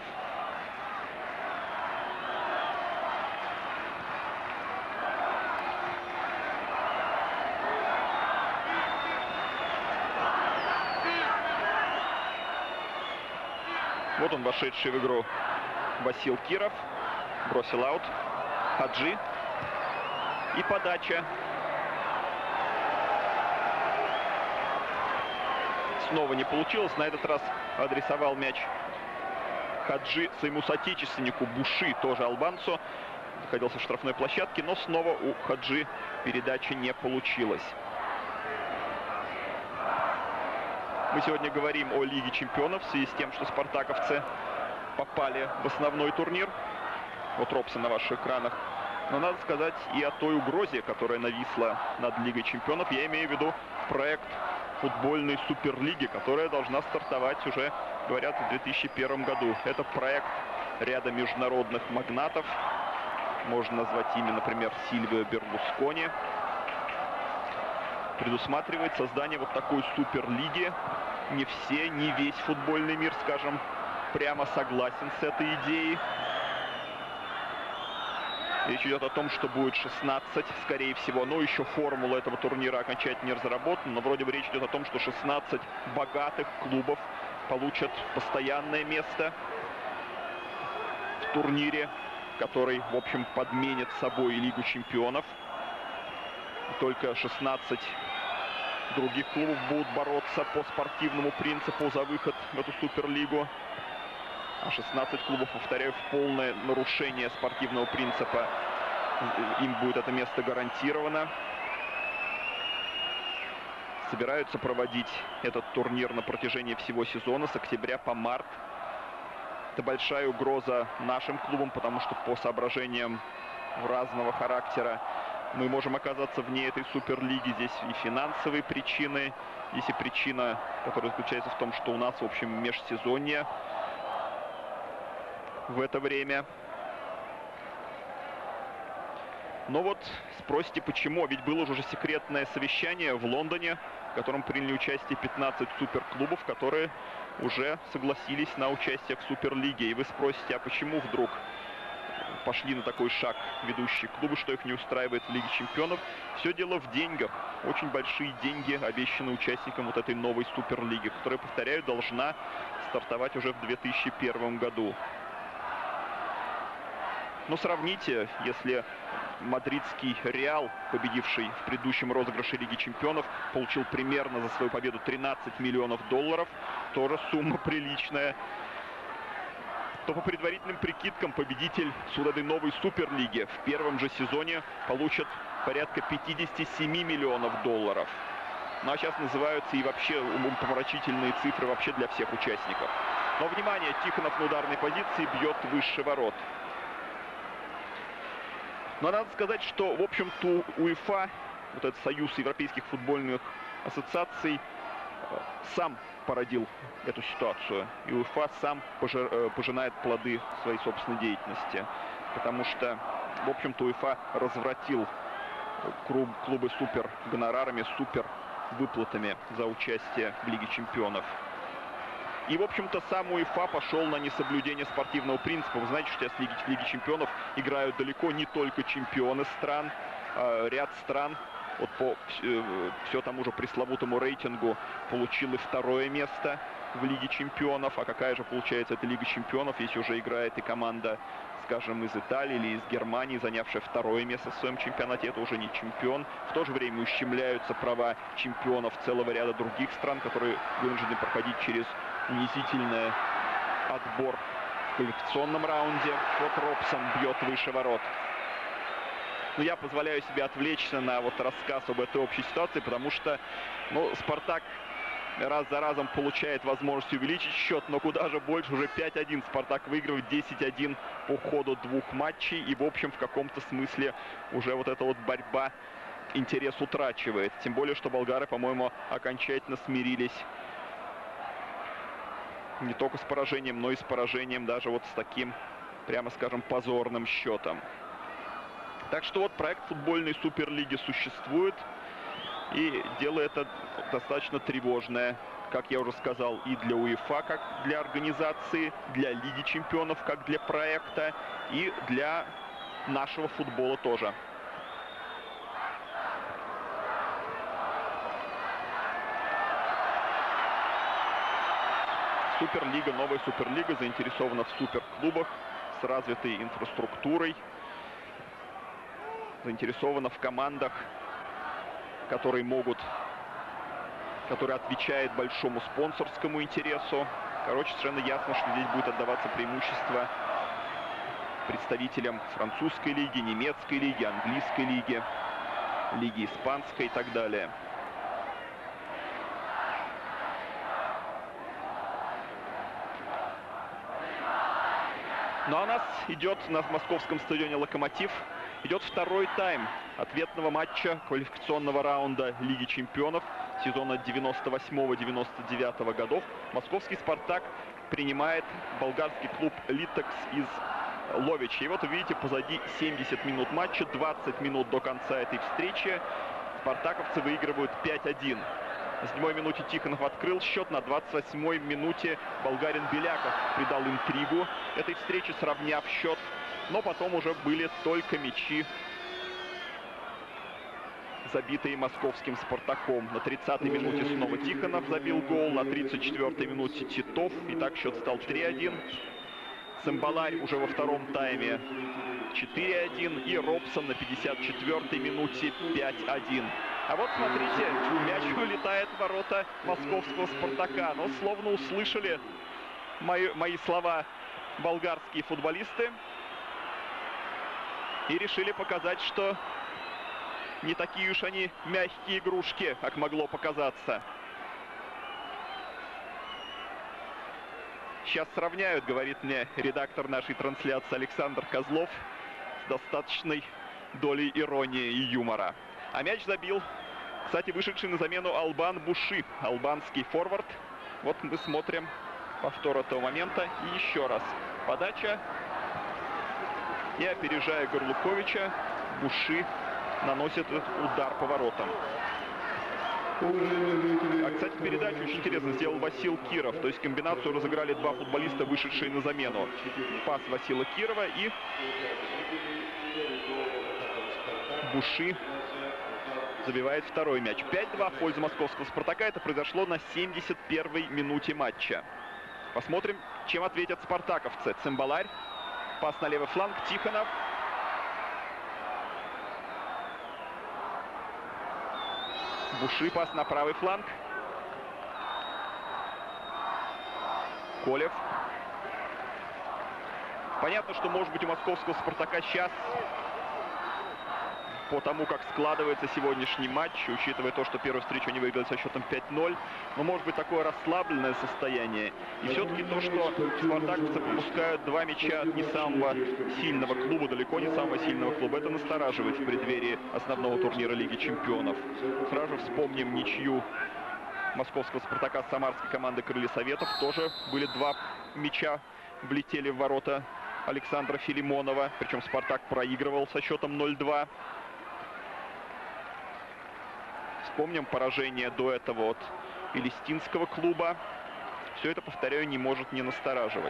Speaker 1: Вот он, вошедший в игру Васил Киров. Бросил аут. Хаджи. И подача. Снова не получилось. На этот раз адресовал мяч Хаджи своему соотечественнику Буши, тоже албанцу. Находился в штрафной площадке, но снова у Хаджи передача не получилась. Мы сегодня говорим о Лиге чемпионов в связи с тем, что спартаковцы попали в основной турнир. Вот Робсон на ваших экранах. Но надо сказать и о той угрозе, которая нависла над Лигой чемпионов. Я имею в виду проект футбольной суперлиги, которая должна стартовать уже, говорят, в две тысячи первом году. Это проект ряда международных магнатов. Можно назвать имя, например, Сильвио Берлускони. предусматривает создание вот такой суперлиги. Не все, не весь футбольный мир, скажем, прямо согласен с этой идеей. Речь идет о том, что будет шестнадцать, скорее всего. Но еще формула этого турнира окончательно не разработана. Но вроде бы речь идет о том, что шестнадцать богатых клубов получат постоянное место в турнире, который, в общем, подменит собой Лигу чемпионов. И только шестнадцать других клубов будут бороться по спортивному принципу за выход в эту суперлигу. А шестнадцать клубов, повторяю, в полное нарушение спортивного принципа, им будет это место гарантировано. Собираются проводить этот турнир на протяжении всего сезона, с октября по март. Это большая угроза нашим клубам, потому что по соображениям разного характера мы можем оказаться вне этой суперлиги. Здесь и финансовые причины, здесь и причина, которая заключается в том, что у нас, в общем, межсезонье в это время. Но вот спросите, почему? Ведь было уже секретное совещание в Лондоне, в котором приняли участие пятнадцать суперклубов, которые уже согласились на участие в Суперлиге. И вы спросите, а почему вдруг пошли на такой шаг ведущие клубы, что их не устраивает в Лиге чемпионов? Все дело в деньгах. Очень большие деньги обещаны участникам вот этой новой Суперлиги, которая, повторяю, должна стартовать уже в две тысячи первом году. Но сравните, если мадридский Реал, победивший в предыдущем розыгрыше Лиги чемпионов, получил примерно за свою победу тринадцать миллионов долларов, тоже сумма приличная, то по предварительным прикидкам победитель с этой новой Суперлиги в первом же сезоне получит порядка пятидесяти семи миллионов долларов. Ну а сейчас называются и вообще умопомрачительные цифры вообще для всех участников. Но, внимание, Тихонов на ударной позиции бьет выше ворот. Но надо сказать, что, в общем-то, УЕФА, вот этот союз европейских футбольных ассоциаций, сам породил эту ситуацию. И УЕФА сам пожинает плоды своей собственной деятельности. Потому что, в общем-то, УЕФА развратил клубы супер гонорарами, супер выплатами за участие в Лиге чемпионов. И, в общем-то, сам УЕФА пошел на несоблюдение спортивного принципа. Вы знаете, что сейчас в Лиге, в Лиге чемпионов играют далеко не только чемпионы стран. Э, ряд стран, вот по э, все тому же пресловутому рейтингу, получил и второе место в Лиге чемпионов. А какая же получается эта Лига чемпионов, если уже играет и команда, скажем, из Италии или из Германии, занявшая второе место в своем чемпионате? Это уже не чемпион. В то же время ущемляются права чемпионов целого ряда других стран, которые вынуждены проходить через унизительный отбор в квалификационном раунде. Вот Робсон бьет выше ворот. Но я позволяю себе отвлечься на вот рассказ об этой общей ситуации, потому что, ну, Спартак раз за разом получает возможность увеличить счет, но куда же больше, уже пять один. Спартак выигрывает десять один по ходу двух матчей. И, в общем, в каком-то смысле уже вот эта вот борьба интерес утрачивает. Тем более, что болгары, по-моему, окончательно смирились не только с поражением, но и с поражением даже вот с таким, прямо скажем, позорным счетом. Так что вот проект футбольной суперлиги существует. И дело это достаточно тревожное, как я уже сказал, и для УЕФА, как для организации, для Лиги чемпионов, как для проекта, и для нашего футбола тоже. Суперлига, новая Суперлига заинтересована в суперклубах с развитой инфраструктурой, заинтересована в командах, которые могут, которые отвечают большому спонсорскому интересу. Короче, совершенно ясно, что здесь будет отдаваться преимущество представителям французской лиги, немецкой лиги, английской лиги, лиги испанской и так далее. Ну а у нас идет на московском стадионе «Локомотив» идет второй тайм ответного матча квалификационного раунда Лиги чемпионов сезона девяносто восьмого девяносто девятого годов. Московский «Спартак» принимает болгарский клуб «Литекс» из Ловича. И вот вы видите, позади семьдесят минут матча, двадцать минут до конца этой встречи. Спартаковцы выигрывают пять один. На седьмой минуте Тихонов открыл счет. На двадцать восьмой минуте болгарин Беляков придал интригу этой встречи, сравняв счет. Но потом уже были только мячи, забитые московским «Спартаком». На тридцатой минуте снова Тихонов забил гол. На тридцать четвёртой минуте Титов. И так счет стал три один. Цимбаларь уже во втором тайме четыре один. И Робсон на пятьдесят четвёртой минуте пять один. А вот смотрите, мяч улетает в ворота московского «Спартака». Но словно услышали мои, мои слова болгарские футболисты. И решили показать, что не такие уж они мягкие игрушки, как могло показаться. Сейчас сравняют, говорит мне редактор нашей трансляции Александр Козлов, с достаточной долей иронии и юмора. А мяч забил, кстати, вышедший на замену Албан Буши, албанский форвард. Вот мы смотрим повтор этого момента. И еще раз подача. И опережая Горлуковича, Буши наносит этот удар по воротам. А, кстати, передачу очень интересно сделал Васил Киров. То есть комбинацию разыграли два футболиста, вышедшие на замену. Пас Васила Кирова и Буши забивает второй мяч. пять два в пользу московского «Спартака». Это произошло на семьдесят первой минуте матча. Посмотрим, чем ответят спартаковцы. Цимбаларь. Пас на левый фланг. Тихонов. Буши, пас на правый фланг. Колев. Понятно, что, может быть, у московского «Спартака» сейчас, по тому, как складывается сегодняшний матч, учитывая то, что первую встречу они выиграли со счетом пять ноль, но может быть такое расслабленное состояние. И все-таки то, что спартаковцы пропускают два мяча от не самого сильного клуба, далеко не самого сильного клуба, это настораживает в преддверии основного турнира Лиги Чемпионов. Сразу же вспомним ничью московского «Спартака» с самарской командой «Крылья Советов». Тоже были два мяча, влетели в ворота Александра Филимонова. Причем «Спартак» проигрывал со счетом ноль два. Вспомним поражение до этого от Элистинского клуба. Все это, повторяю, не может не настораживать.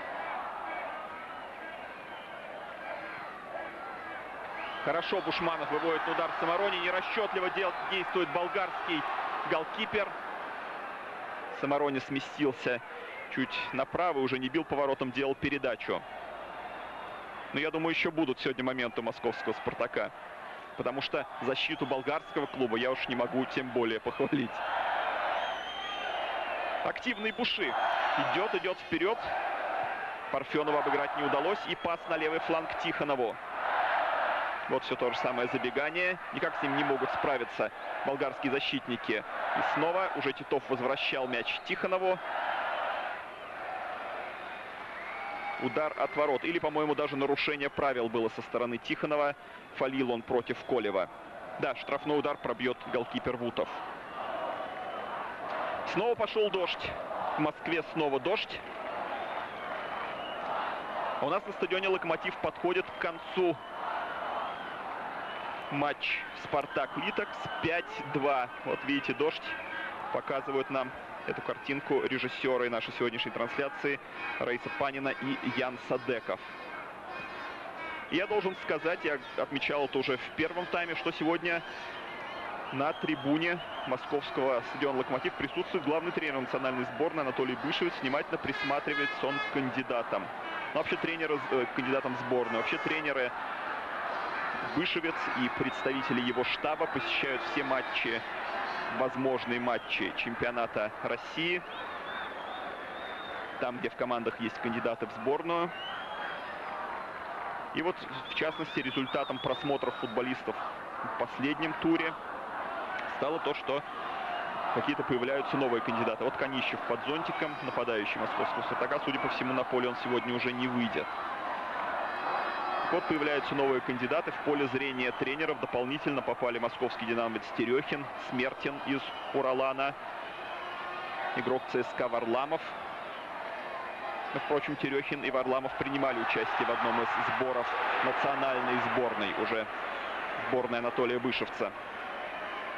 Speaker 1: Хорошо Бушманов выводит на удар Самарони. Нерасчетливо действует болгарский голкипер. Самарони сместился чуть направо, уже не бил поворотом, делал передачу. Но я думаю, еще будут сегодня моменты московского «Спартака». Потому что защиту болгарского клуба я уж не могу тем более похвалить. Активный Буши. Идет, идет вперед. Парфенова обыграть не удалось. И пас на левый фланг Тихонову. Вот все то же самое забегание. Никак с ним не могут справиться болгарские защитники. И снова уже Титов возвращал мяч Тихонову. Удар от ворот. Или, по-моему, даже нарушение правил было со стороны Тихонова. Фалил он против Колева. Да, штрафной удар пробьет голкипер Вутов. Снова пошел дождь. В Москве снова дождь. А у нас на стадионе «Локомотив» подходит к концу матч «Спартак-Литекс». пять два. Вот видите, дождь. Показывают нам эту картинку режиссеры нашей сегодняшней трансляции Раиса Панина и Ян Садеков. Я должен сказать, я отмечал это уже в первом тайме, что сегодня на трибуне московского стадиона «Локомотив» присутствует главный тренер национальной сборной Анатолий Бышевец. Внимательно присматривается он к кандидатам. Ну, вообще тренеры, э, кандидатам в сборную. Вообще тренеры Бышевец и представители его штаба посещают все матчи, возможные матчи чемпионата России. Там, где в командах есть кандидаты в сборную. И вот, в частности, результатом просмотров футболистов в последнем туре стало то, что какие-то появляются новые кандидаты. Вот Канищев под зонтиком, нападающий московского «Спартака». Судя по всему, на поле он сегодня уже не выйдет. Вот появляются новые кандидаты. В поле зрения тренеров дополнительно попали московский динамовец Терехин, Смертин из Уралана, игрок ЦСКА Варламов. Но, впрочем, Терехин и Варламов принимали участие в одном из сборов национальной сборной, уже сборной Анатолия Бышевца.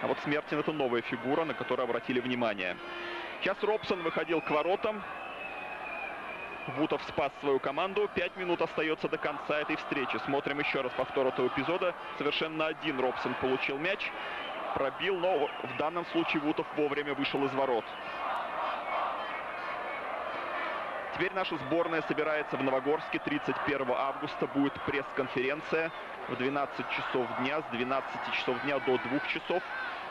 Speaker 1: А вот Смертин — это новая фигура, на которую обратили внимание. Сейчас Робсон выходил к воротам. Вутов спас свою команду. Пять минут остается до конца этой встречи. Смотрим еще раз повтор этого эпизода. Совершенно один Робсон получил мяч. Пробил, но в данном случае Вутов вовремя вышел из ворот. Теперь наша сборная собирается в Новогорске. тридцать первого августа будет пресс-конференция в двенадцать часов дня. С двенадцати часов дня до двух часов.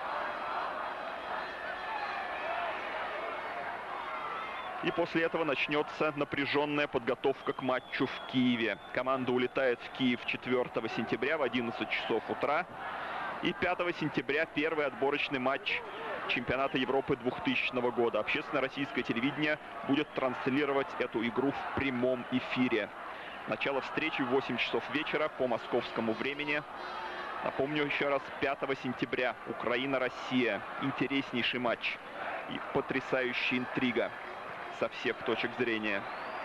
Speaker 1: И после этого начнется напряженная подготовка к матчу в Киеве. Команда улетает в Киев четвёртого сентября в одиннадцать часов утра. И пятого сентября первый отборочный матч чемпионата Европы двухтысячного года. Общественное российское телевидение будет транслировать эту игру в прямом эфире. Начало встречи в восемь часов вечера по московскому времени. Напомню еще раз, пятого сентября Украина-Россия. Интереснейший матч и потрясающая интрига со всех точек зрения.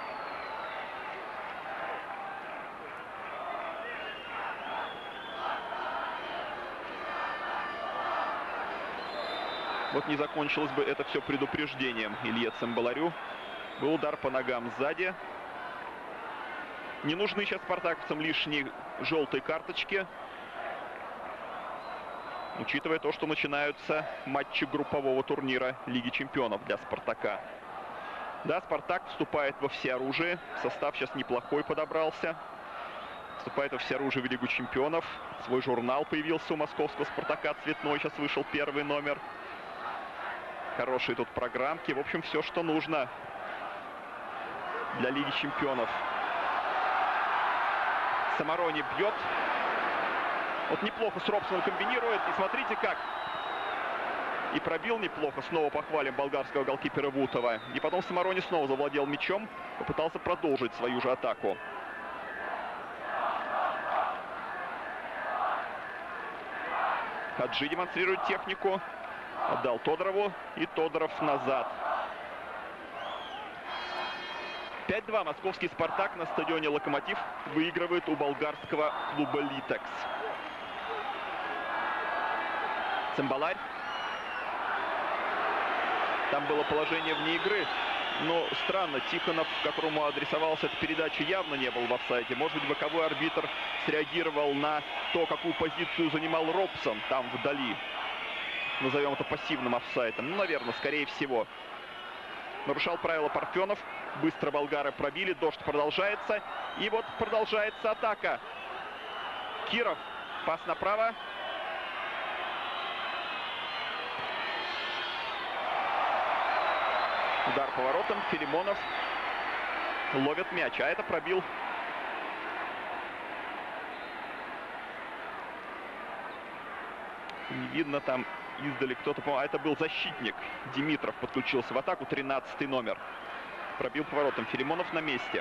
Speaker 1: Вот не закончилось бы это все предупреждением Илье Цимбаларю. Был удар по ногам сзади. Не нужны сейчас спартаковцам лишние желтые карточки, учитывая то, что начинаются матчи группового турнира Лиги чемпионов для Спартака. Да, Спартак вступает во всеоружие. Состав сейчас неплохой подобрался. Вступает во всеоружие в Лигу чемпионов. Свой журнал появился у московского Спартака цветной. Сейчас вышел первый номер. Хорошие тут программки. В общем, все, что нужно для Лиги чемпионов. Самарони бьет. Вот неплохо с Робсоном комбинирует. И смотрите как. И пробил неплохо. Снова похвалим болгарского голкипера Вутова. И потом Самарони снова завладел мячом. Попытался продолжить свою же атаку. Хаджи демонстрирует технику. Отдал Тодорову. И Тодоров назад. пять-два. Московский «Спартак» на стадионе «Локомотив» выигрывает у болгарского клуба «Литекс». Цимбаларь. Там было положение вне игры. Но странно, Тихонов, которому адресовалась эта передача, явно не был в офсайде. Может быть, боковой арбитр среагировал на то, какую позицию занимал Робсон там вдали. Назовем это пассивным офсайдом. Ну, наверное, скорее всего. Нарушал правила Парфенов. Быстро болгары пробили. Дождь продолжается. И вот продолжается атака. Киров. Пас направо. Удар поворотом. Филимонов ловит мяч. А это пробил не видно там издали кто-то. А это был защитник. Димитров подключился в атаку. тринадцатый номер. Пробил поворотом. Филимонов на месте.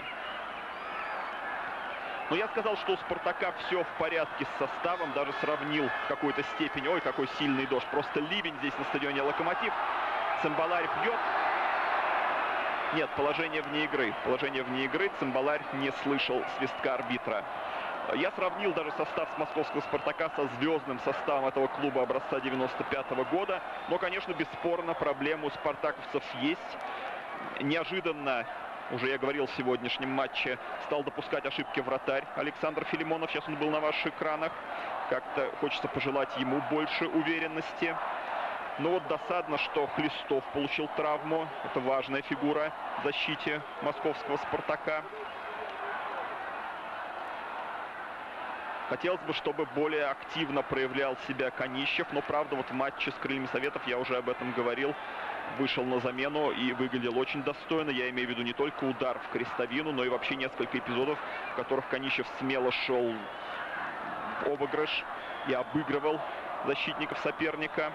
Speaker 1: Но я сказал, что у Спартака все в порядке с составом. Даже сравнил в какой-то степени. Ой, какой сильный дождь. Просто ливень здесь на стадионе «Локомотив». Цимбаларь бьет. Нет, положение вне игры. Положение вне игры. Цимбаларь не слышал свистка арбитра. Я сравнил даже состав с московского «Спартака» со звездным составом этого клуба образца девяносто пятого года. Но, конечно, бесспорно, проблемы у спартаковцев есть. Неожиданно, уже я говорил в сегодняшнем матче, стал допускать ошибки вратарь Александр Филимонов. Сейчас он был на ваших экранах. Как-то хочется пожелать ему больше уверенности. Но вот досадно, что Хлистов получил травму. Это важная фигура в защите московского «Спартака». Хотелось бы, чтобы более активно проявлял себя Конищев. Но, правда, вот в матче с Крыльями Советов, я уже об этом говорил, вышел на замену и выглядел очень достойно. Я имею в виду не только удар в крестовину, но и вообще несколько эпизодов, в которых Конищев смело шел в обыгрыш и обыгрывал защитников соперника.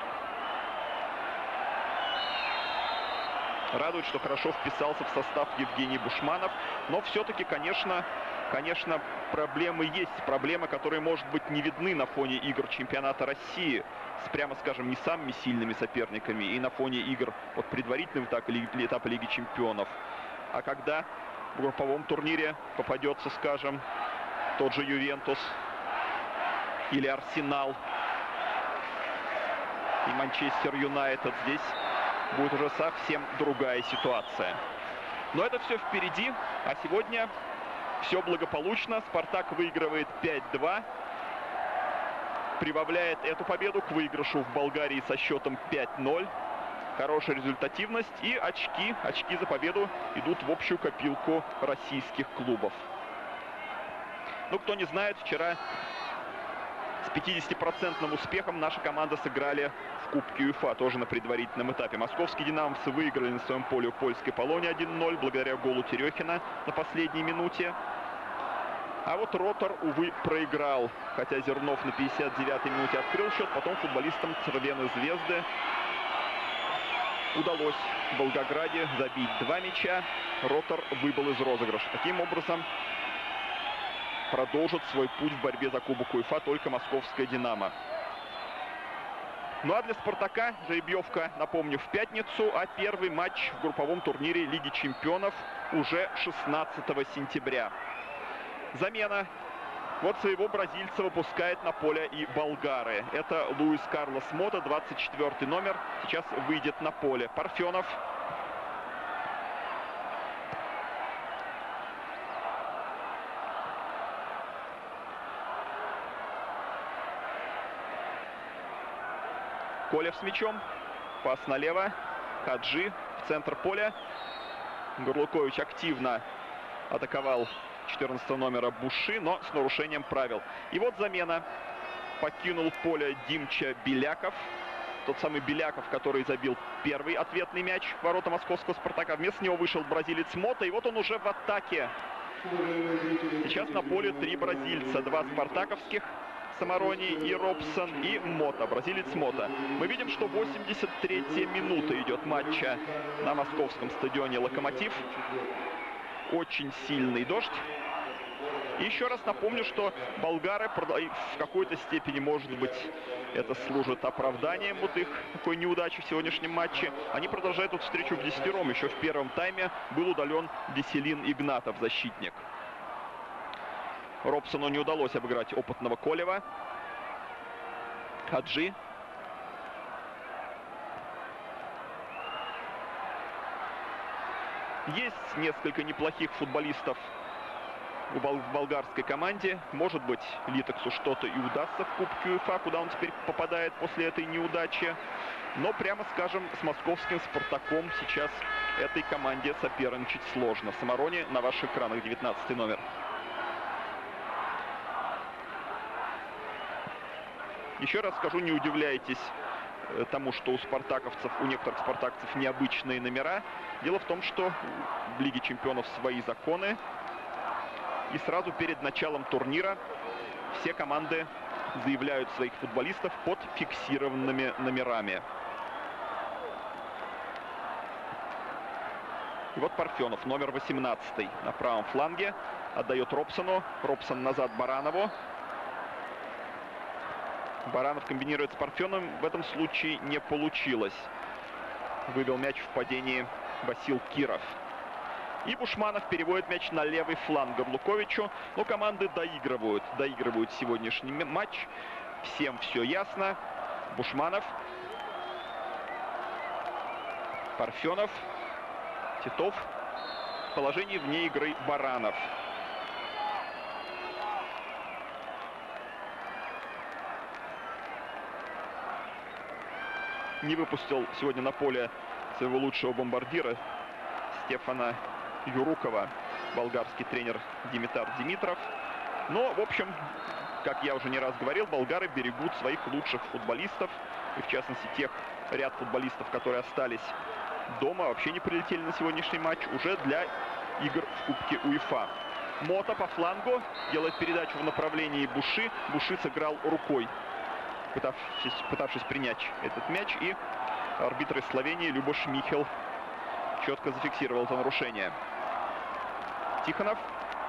Speaker 1: Радует, что хорошо вписался в состав Евгений Бушманов. Но все-таки, конечно, конечно, проблемы есть. Проблемы, которые, может быть, не видны на фоне игр чемпионата России с, прямо скажем, не самыми сильными соперниками и на фоне игр от предварительного этапа, этапа Лиги чемпионов. А когда в групповом турнире попадется, скажем, тот же Ювентус или Арсенал, и Манчестер Юнайтед. Здесь будет уже совсем другая ситуация. Но это все впереди, а сегодня все благополучно. Спартак выигрывает пять-два. Прибавляет эту победу к выигрышу в Болгарии со счетом пять-ноль. Хорошая результативность и очки, очки за победу идут в общую копилку российских клубов. Ну, кто не знает, вчера с пятидесятипроцентным успехом наша команда сыграли в Кубке УЕФА, тоже на предварительном этапе. Московские динамовцы выиграли на своем поле у польской Полонии один-ноль благодаря голу Терехина на последней минуте. А вот Ротор, увы, проиграл. Хотя Зернов на пятьдесят девятой минуте открыл счет, потом футболистам Цервены Звезды удалось в Волгограде забить два мяча. Ротор выбыл из розыгрыша. Таким образом, продолжит свой путь в борьбе за Кубок УЕФА только московская «Динамо». Ну а для «Спартака» жеребьевка, напомню, в пятницу, а первый матч в групповом турнире Лиги чемпионов уже шестнадцатого сентября. Замена. Вот своего бразильца выпускает на поле и болгары. Это Луис Карлос Мота, двадцать четвёртый номер. Сейчас выйдет на поле. Парфенов. Колев с мячом. Пас налево. Хаджи в центр поля. Горлукович активно атаковал четырнадцатого номера Буши, но с нарушением правил. И вот замена. Покинул поле Димча Беляков. Тот самый Беляков, который забил первый ответный мяч в ворота московского «Спартака». Вместо него вышел бразилец Мота. И вот он уже в атаке. Сейчас на поле три бразильца. Два спартаковских. Самарони и Робсон, и Мота, бразилец Мота. Мы видим, что восемьдесят третья минута идет матча на московском стадионе «Локомотив». Очень сильный дождь. И еще раз напомню, что болгары в какой-то степени, может быть, это служит оправданием вот их такой неудачи в сегодняшнем матче. Они продолжают эту встречу в десятером. Еще в первом тайме был удален Веселин Игнатов, защитник. Робсону не удалось обыграть опытного Колева. Хаджи. Есть несколько неплохих футболистов в болгарской команде. Может быть, Литексу что-то и удастся в Кубке УЕФА, куда он теперь попадает после этой неудачи. Но, прямо скажем, с московским «Спартаком» сейчас этой команде соперничать сложно. Самарони на ваших экранах, девятнадцатый номер. Еще раз скажу, не удивляйтесь тому, что у спартаковцев, у некоторых спартакцев необычные номера. Дело в том, что в Лиге чемпионов свои законы. И сразу перед началом турнира все команды заявляют своих футболистов под фиксированными номерами. И вот Парфенов, номер восемнадцатый, на правом фланге. Отдает Робсону. Робсон назад Баранову. Баранов комбинирует с Парфеновым. В этом случае не получилось. Вывел мяч в падении Васил Киров. И Бушманов переводит мяч на левый фланг Горлуковичу. Но команды доигрывают. Доигрывают сегодняшний матч. Всем все ясно. Бушманов. Парфенов. Титов. В положении вне игры Баранов. Не выпустил сегодня на поле своего лучшего бомбардира Стефана Юрукова болгарский тренер Димитар Димитров. Но, в общем, как я уже не раз говорил, болгары берегут своих лучших футболистов. И, в частности, тех ряд футболистов, которые остались дома, вообще не прилетели на сегодняшний матч, уже для игр в Кубке УЕФА. Мота по флангу делает передачу в направлении Буши. Буши сыграл рукой, пытавшись, пытавшись принять этот мяч. И арбитр из Словении Любош Михел четко зафиксировал это нарушение. Тихонов.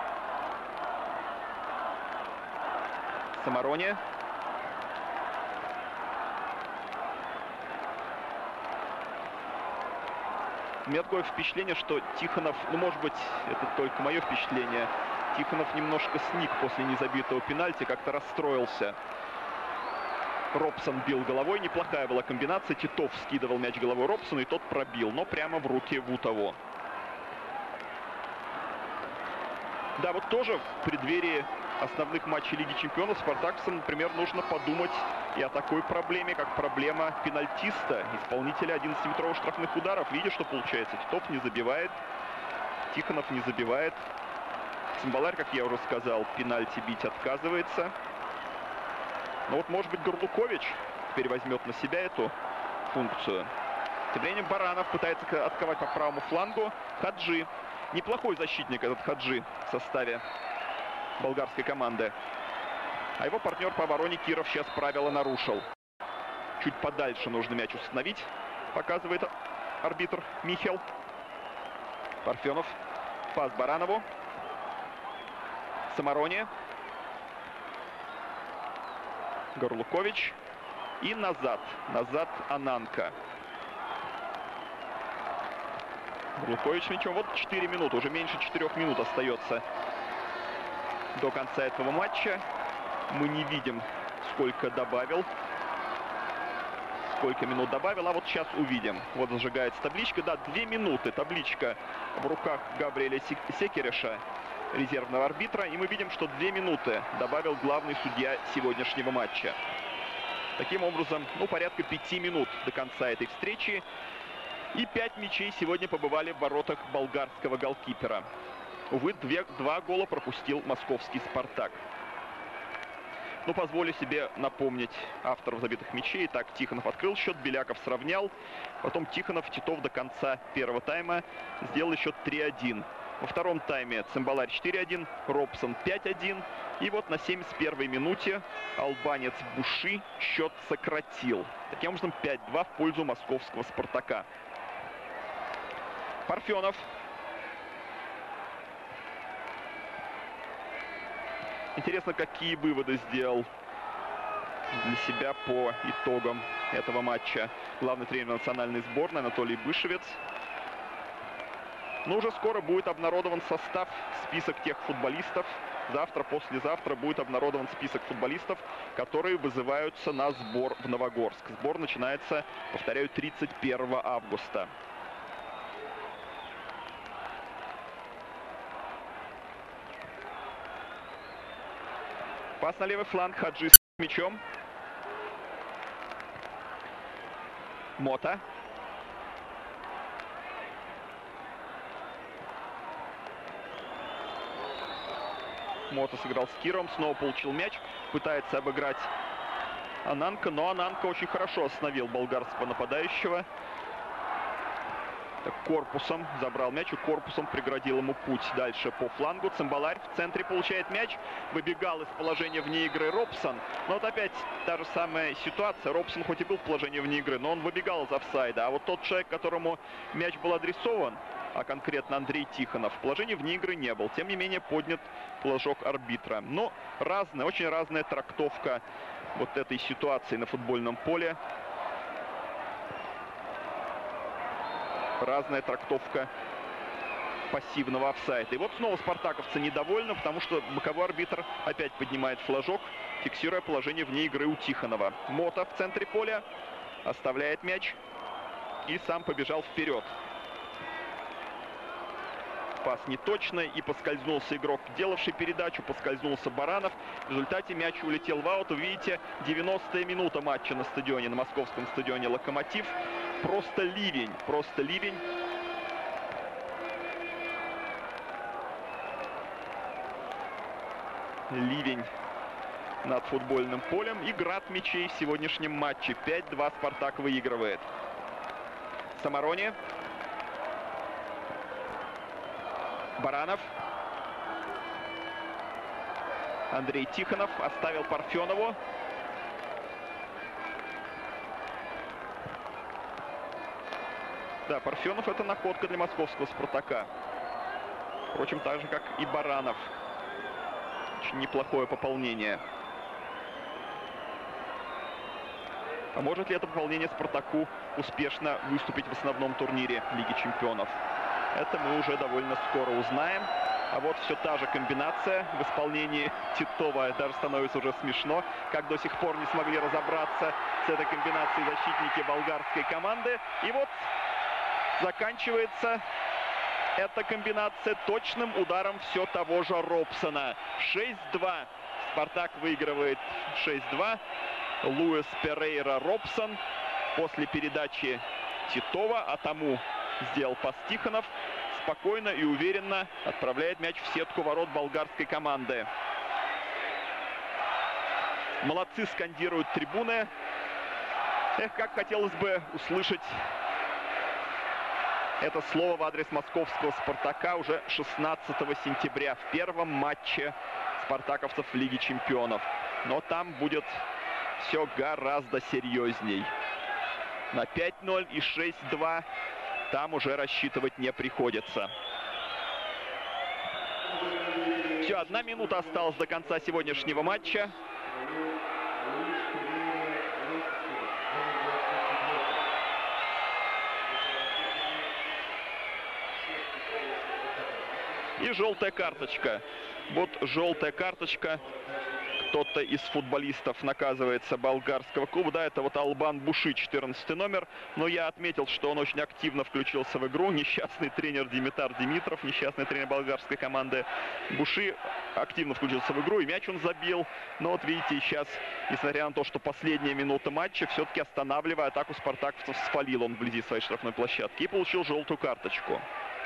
Speaker 1: Самарони. У меня такое впечатление, что Тихонов, ну, может быть, это только мое впечатление, Тихонов немножко сник после незабитого пенальти, как-то расстроился. Робсон бил головой. Неплохая была комбинация. Титов скидывал мяч головой Робсону, и тот пробил, но прямо в руки Вутову. Да, вот тоже в преддверии основных матчей Лиги Чемпионов Спартакцу, например, нужно подумать и о такой проблеме, как проблема пенальтиста, исполнителя одиннадцатиметровых штрафных ударов. Видите, что получается? Титов не забивает, Тихонов не забивает. Цимбаларь, как я уже сказал, пенальти бить отказывается. Но вот, может быть, Горлукович теперь возьмет на себя эту функцию. Тем временем Баранов пытается отковать по правому флангу. Хаджи. Неплохой защитник этот Хаджи в составе болгарской команды. А его партнер по обороне Киров сейчас правила нарушил. Чуть подальше нужно мяч установить, показывает арбитр Михел. Парфенов. Пас Баранову. Самарони. Горлукович. И назад. Назад Ананка. Горлукович мячом. Вот четыре минуты. Уже меньше четырёх минут остается до конца этого матча. Мы не видим, сколько добавил. Сколько минут добавил. А вот сейчас увидим. Вот зажигается табличка. Да, две минуты. Табличка в руках Габриэля Секереша, резервного арбитра. И мы видим, что две минуты добавил главный судья сегодняшнего матча. Таким образом, ну, порядка пяти минут до конца этой встречи. И пять мячей сегодня побывали в воротах болгарского голкипера. Увы, две, два гола пропустил московский «Спартак». Ну, позволю себе напомнить авторов забитых мячей. Так, Тихонов открыл счет, Беляков сравнял. Потом Тихонов, Титов до конца первого тайма сделал счет три один. Во втором тайме Цимбаларь четыре один, Робсон пять один. И вот на семьдесят первой минуте албанец Буши счет сократил. Таким образом, пять два в пользу московского «Спартака». Парфенов. Интересно, какие выводы сделал для себя по итогам этого матча главный тренер национальной сборной Анатолий Бышевец. Но уже скоро будет обнародован состав, список тех футболистов. Завтра, послезавтра будет обнародован список футболистов, которые вызываются на сбор в Новогорск. Сбор начинается, повторяю, тридцать первого августа. Пас на левый фланг. Хаджи с мячом. Мота. Мота сыграл с Киром. Снова получил мяч. Пытается обыграть Ананка. Но Ананка очень хорошо остановил болгарского нападающего. Корпусом забрал мяч и корпусом преградил ему путь дальше по флангу. Цимбаларь в центре получает мяч. Выбегал из положения вне игры Робсон. Но вот опять та же самая ситуация. Робсон хоть и был в положении вне игры, но он выбегал из офсайда. А вот тот человек, которому мяч был адресован, а конкретно Андрей Тихонов, в положении вне игры не был. Тем не менее поднят флажок арбитра. Но разная, очень разная трактовка вот этой ситуации на футбольном поле. Разная трактовка пассивного офсайда. И вот снова спартаковцы недовольны, потому что боковой арбитр опять поднимает флажок, фиксируя положение вне игры у Тихонова. Мота в центре поля оставляет мяч и сам побежал вперед. Пас неточный, и поскользнулся игрок, делавший передачу, поскользнулся Баранов. В результате мяч улетел в аут. Вы видите, девяностая минута матча на стадионе, на московском стадионе «Локомотив». Просто ливень, просто ливень. Ливень над футбольным полем. И град мячей в сегодняшнем матче. пять два «Спартак» выигрывает. Самарони. Баранов. Андрей Тихонов оставил Парфенову. Да, Парфенов — это находка для московского «Спартака». Впрочем, так же, как и Баранов. Очень неплохое пополнение. А может ли это пополнение «Спартаку» успешно выступить в основном турнире Лиги Чемпионов? Это мы уже довольно скоро узнаем. А вот все та же комбинация в исполнении Титова. Даже становится уже смешно, как до сих пор не смогли разобраться с этой комбинацией защитники болгарской команды. И вот заканчивается эта комбинация точным ударом все того же Робсона. шесть-два. Спартак выигрывает шесть-два. Луис Перейра Робсон после передачи Титова, а тому сделал пас Тихонов, спокойно и уверенно отправляет мяч в сетку ворот болгарской команды. Молодцы, скандируют трибуны. Эх, как хотелось бы услышать это слово в адрес московского «Спартака» уже шестнадцатого сентября в первом матче спартаковцев в Лиге чемпионов. Но там будет все гораздо серьезней. На пять-ноль и шесть-два там уже рассчитывать не приходится. Все, одна минута осталась до конца сегодняшнего матча. И желтая карточка. Вот желтая карточка. Кто-то из футболистов наказывается болгарского клуба. Да, это вот Албан Буши, четырнадцатый номер. Но я отметил, что он очень активно включился в игру. Несчастный тренер Димитар Димитров, несчастный тренер болгарской команды. Буши активно включился в игру, и мяч он забил. Но вот видите, сейчас, несмотря на то, что последняя минута матча, все-таки останавливая атаку спартаковцев, сфалил он вблизи своей штрафной площадки и получил желтую карточку.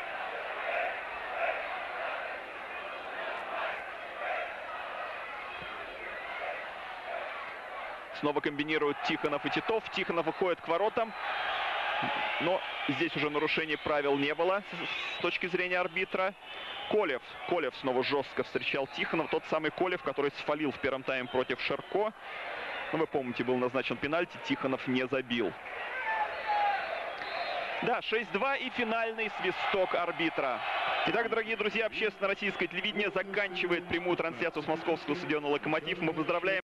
Speaker 1: Снова комбинируют Тихонов и Титов. Тихонов выходит к воротам. Но здесь уже нарушений правил не было с точки зрения арбитра. Колев. Колев снова жестко встречал Тихонов. Тот самый Колев, который сфалил в первом тайме против Шерко. Ну, вы помните, был назначен пенальти. Тихонов не забил. Да, шесть-два и финальный свисток арбитра. Итак, дорогие друзья, общественное российское телевидение заканчивает прямую трансляцию с московского стадиона «Локомотив». Мы поздравляем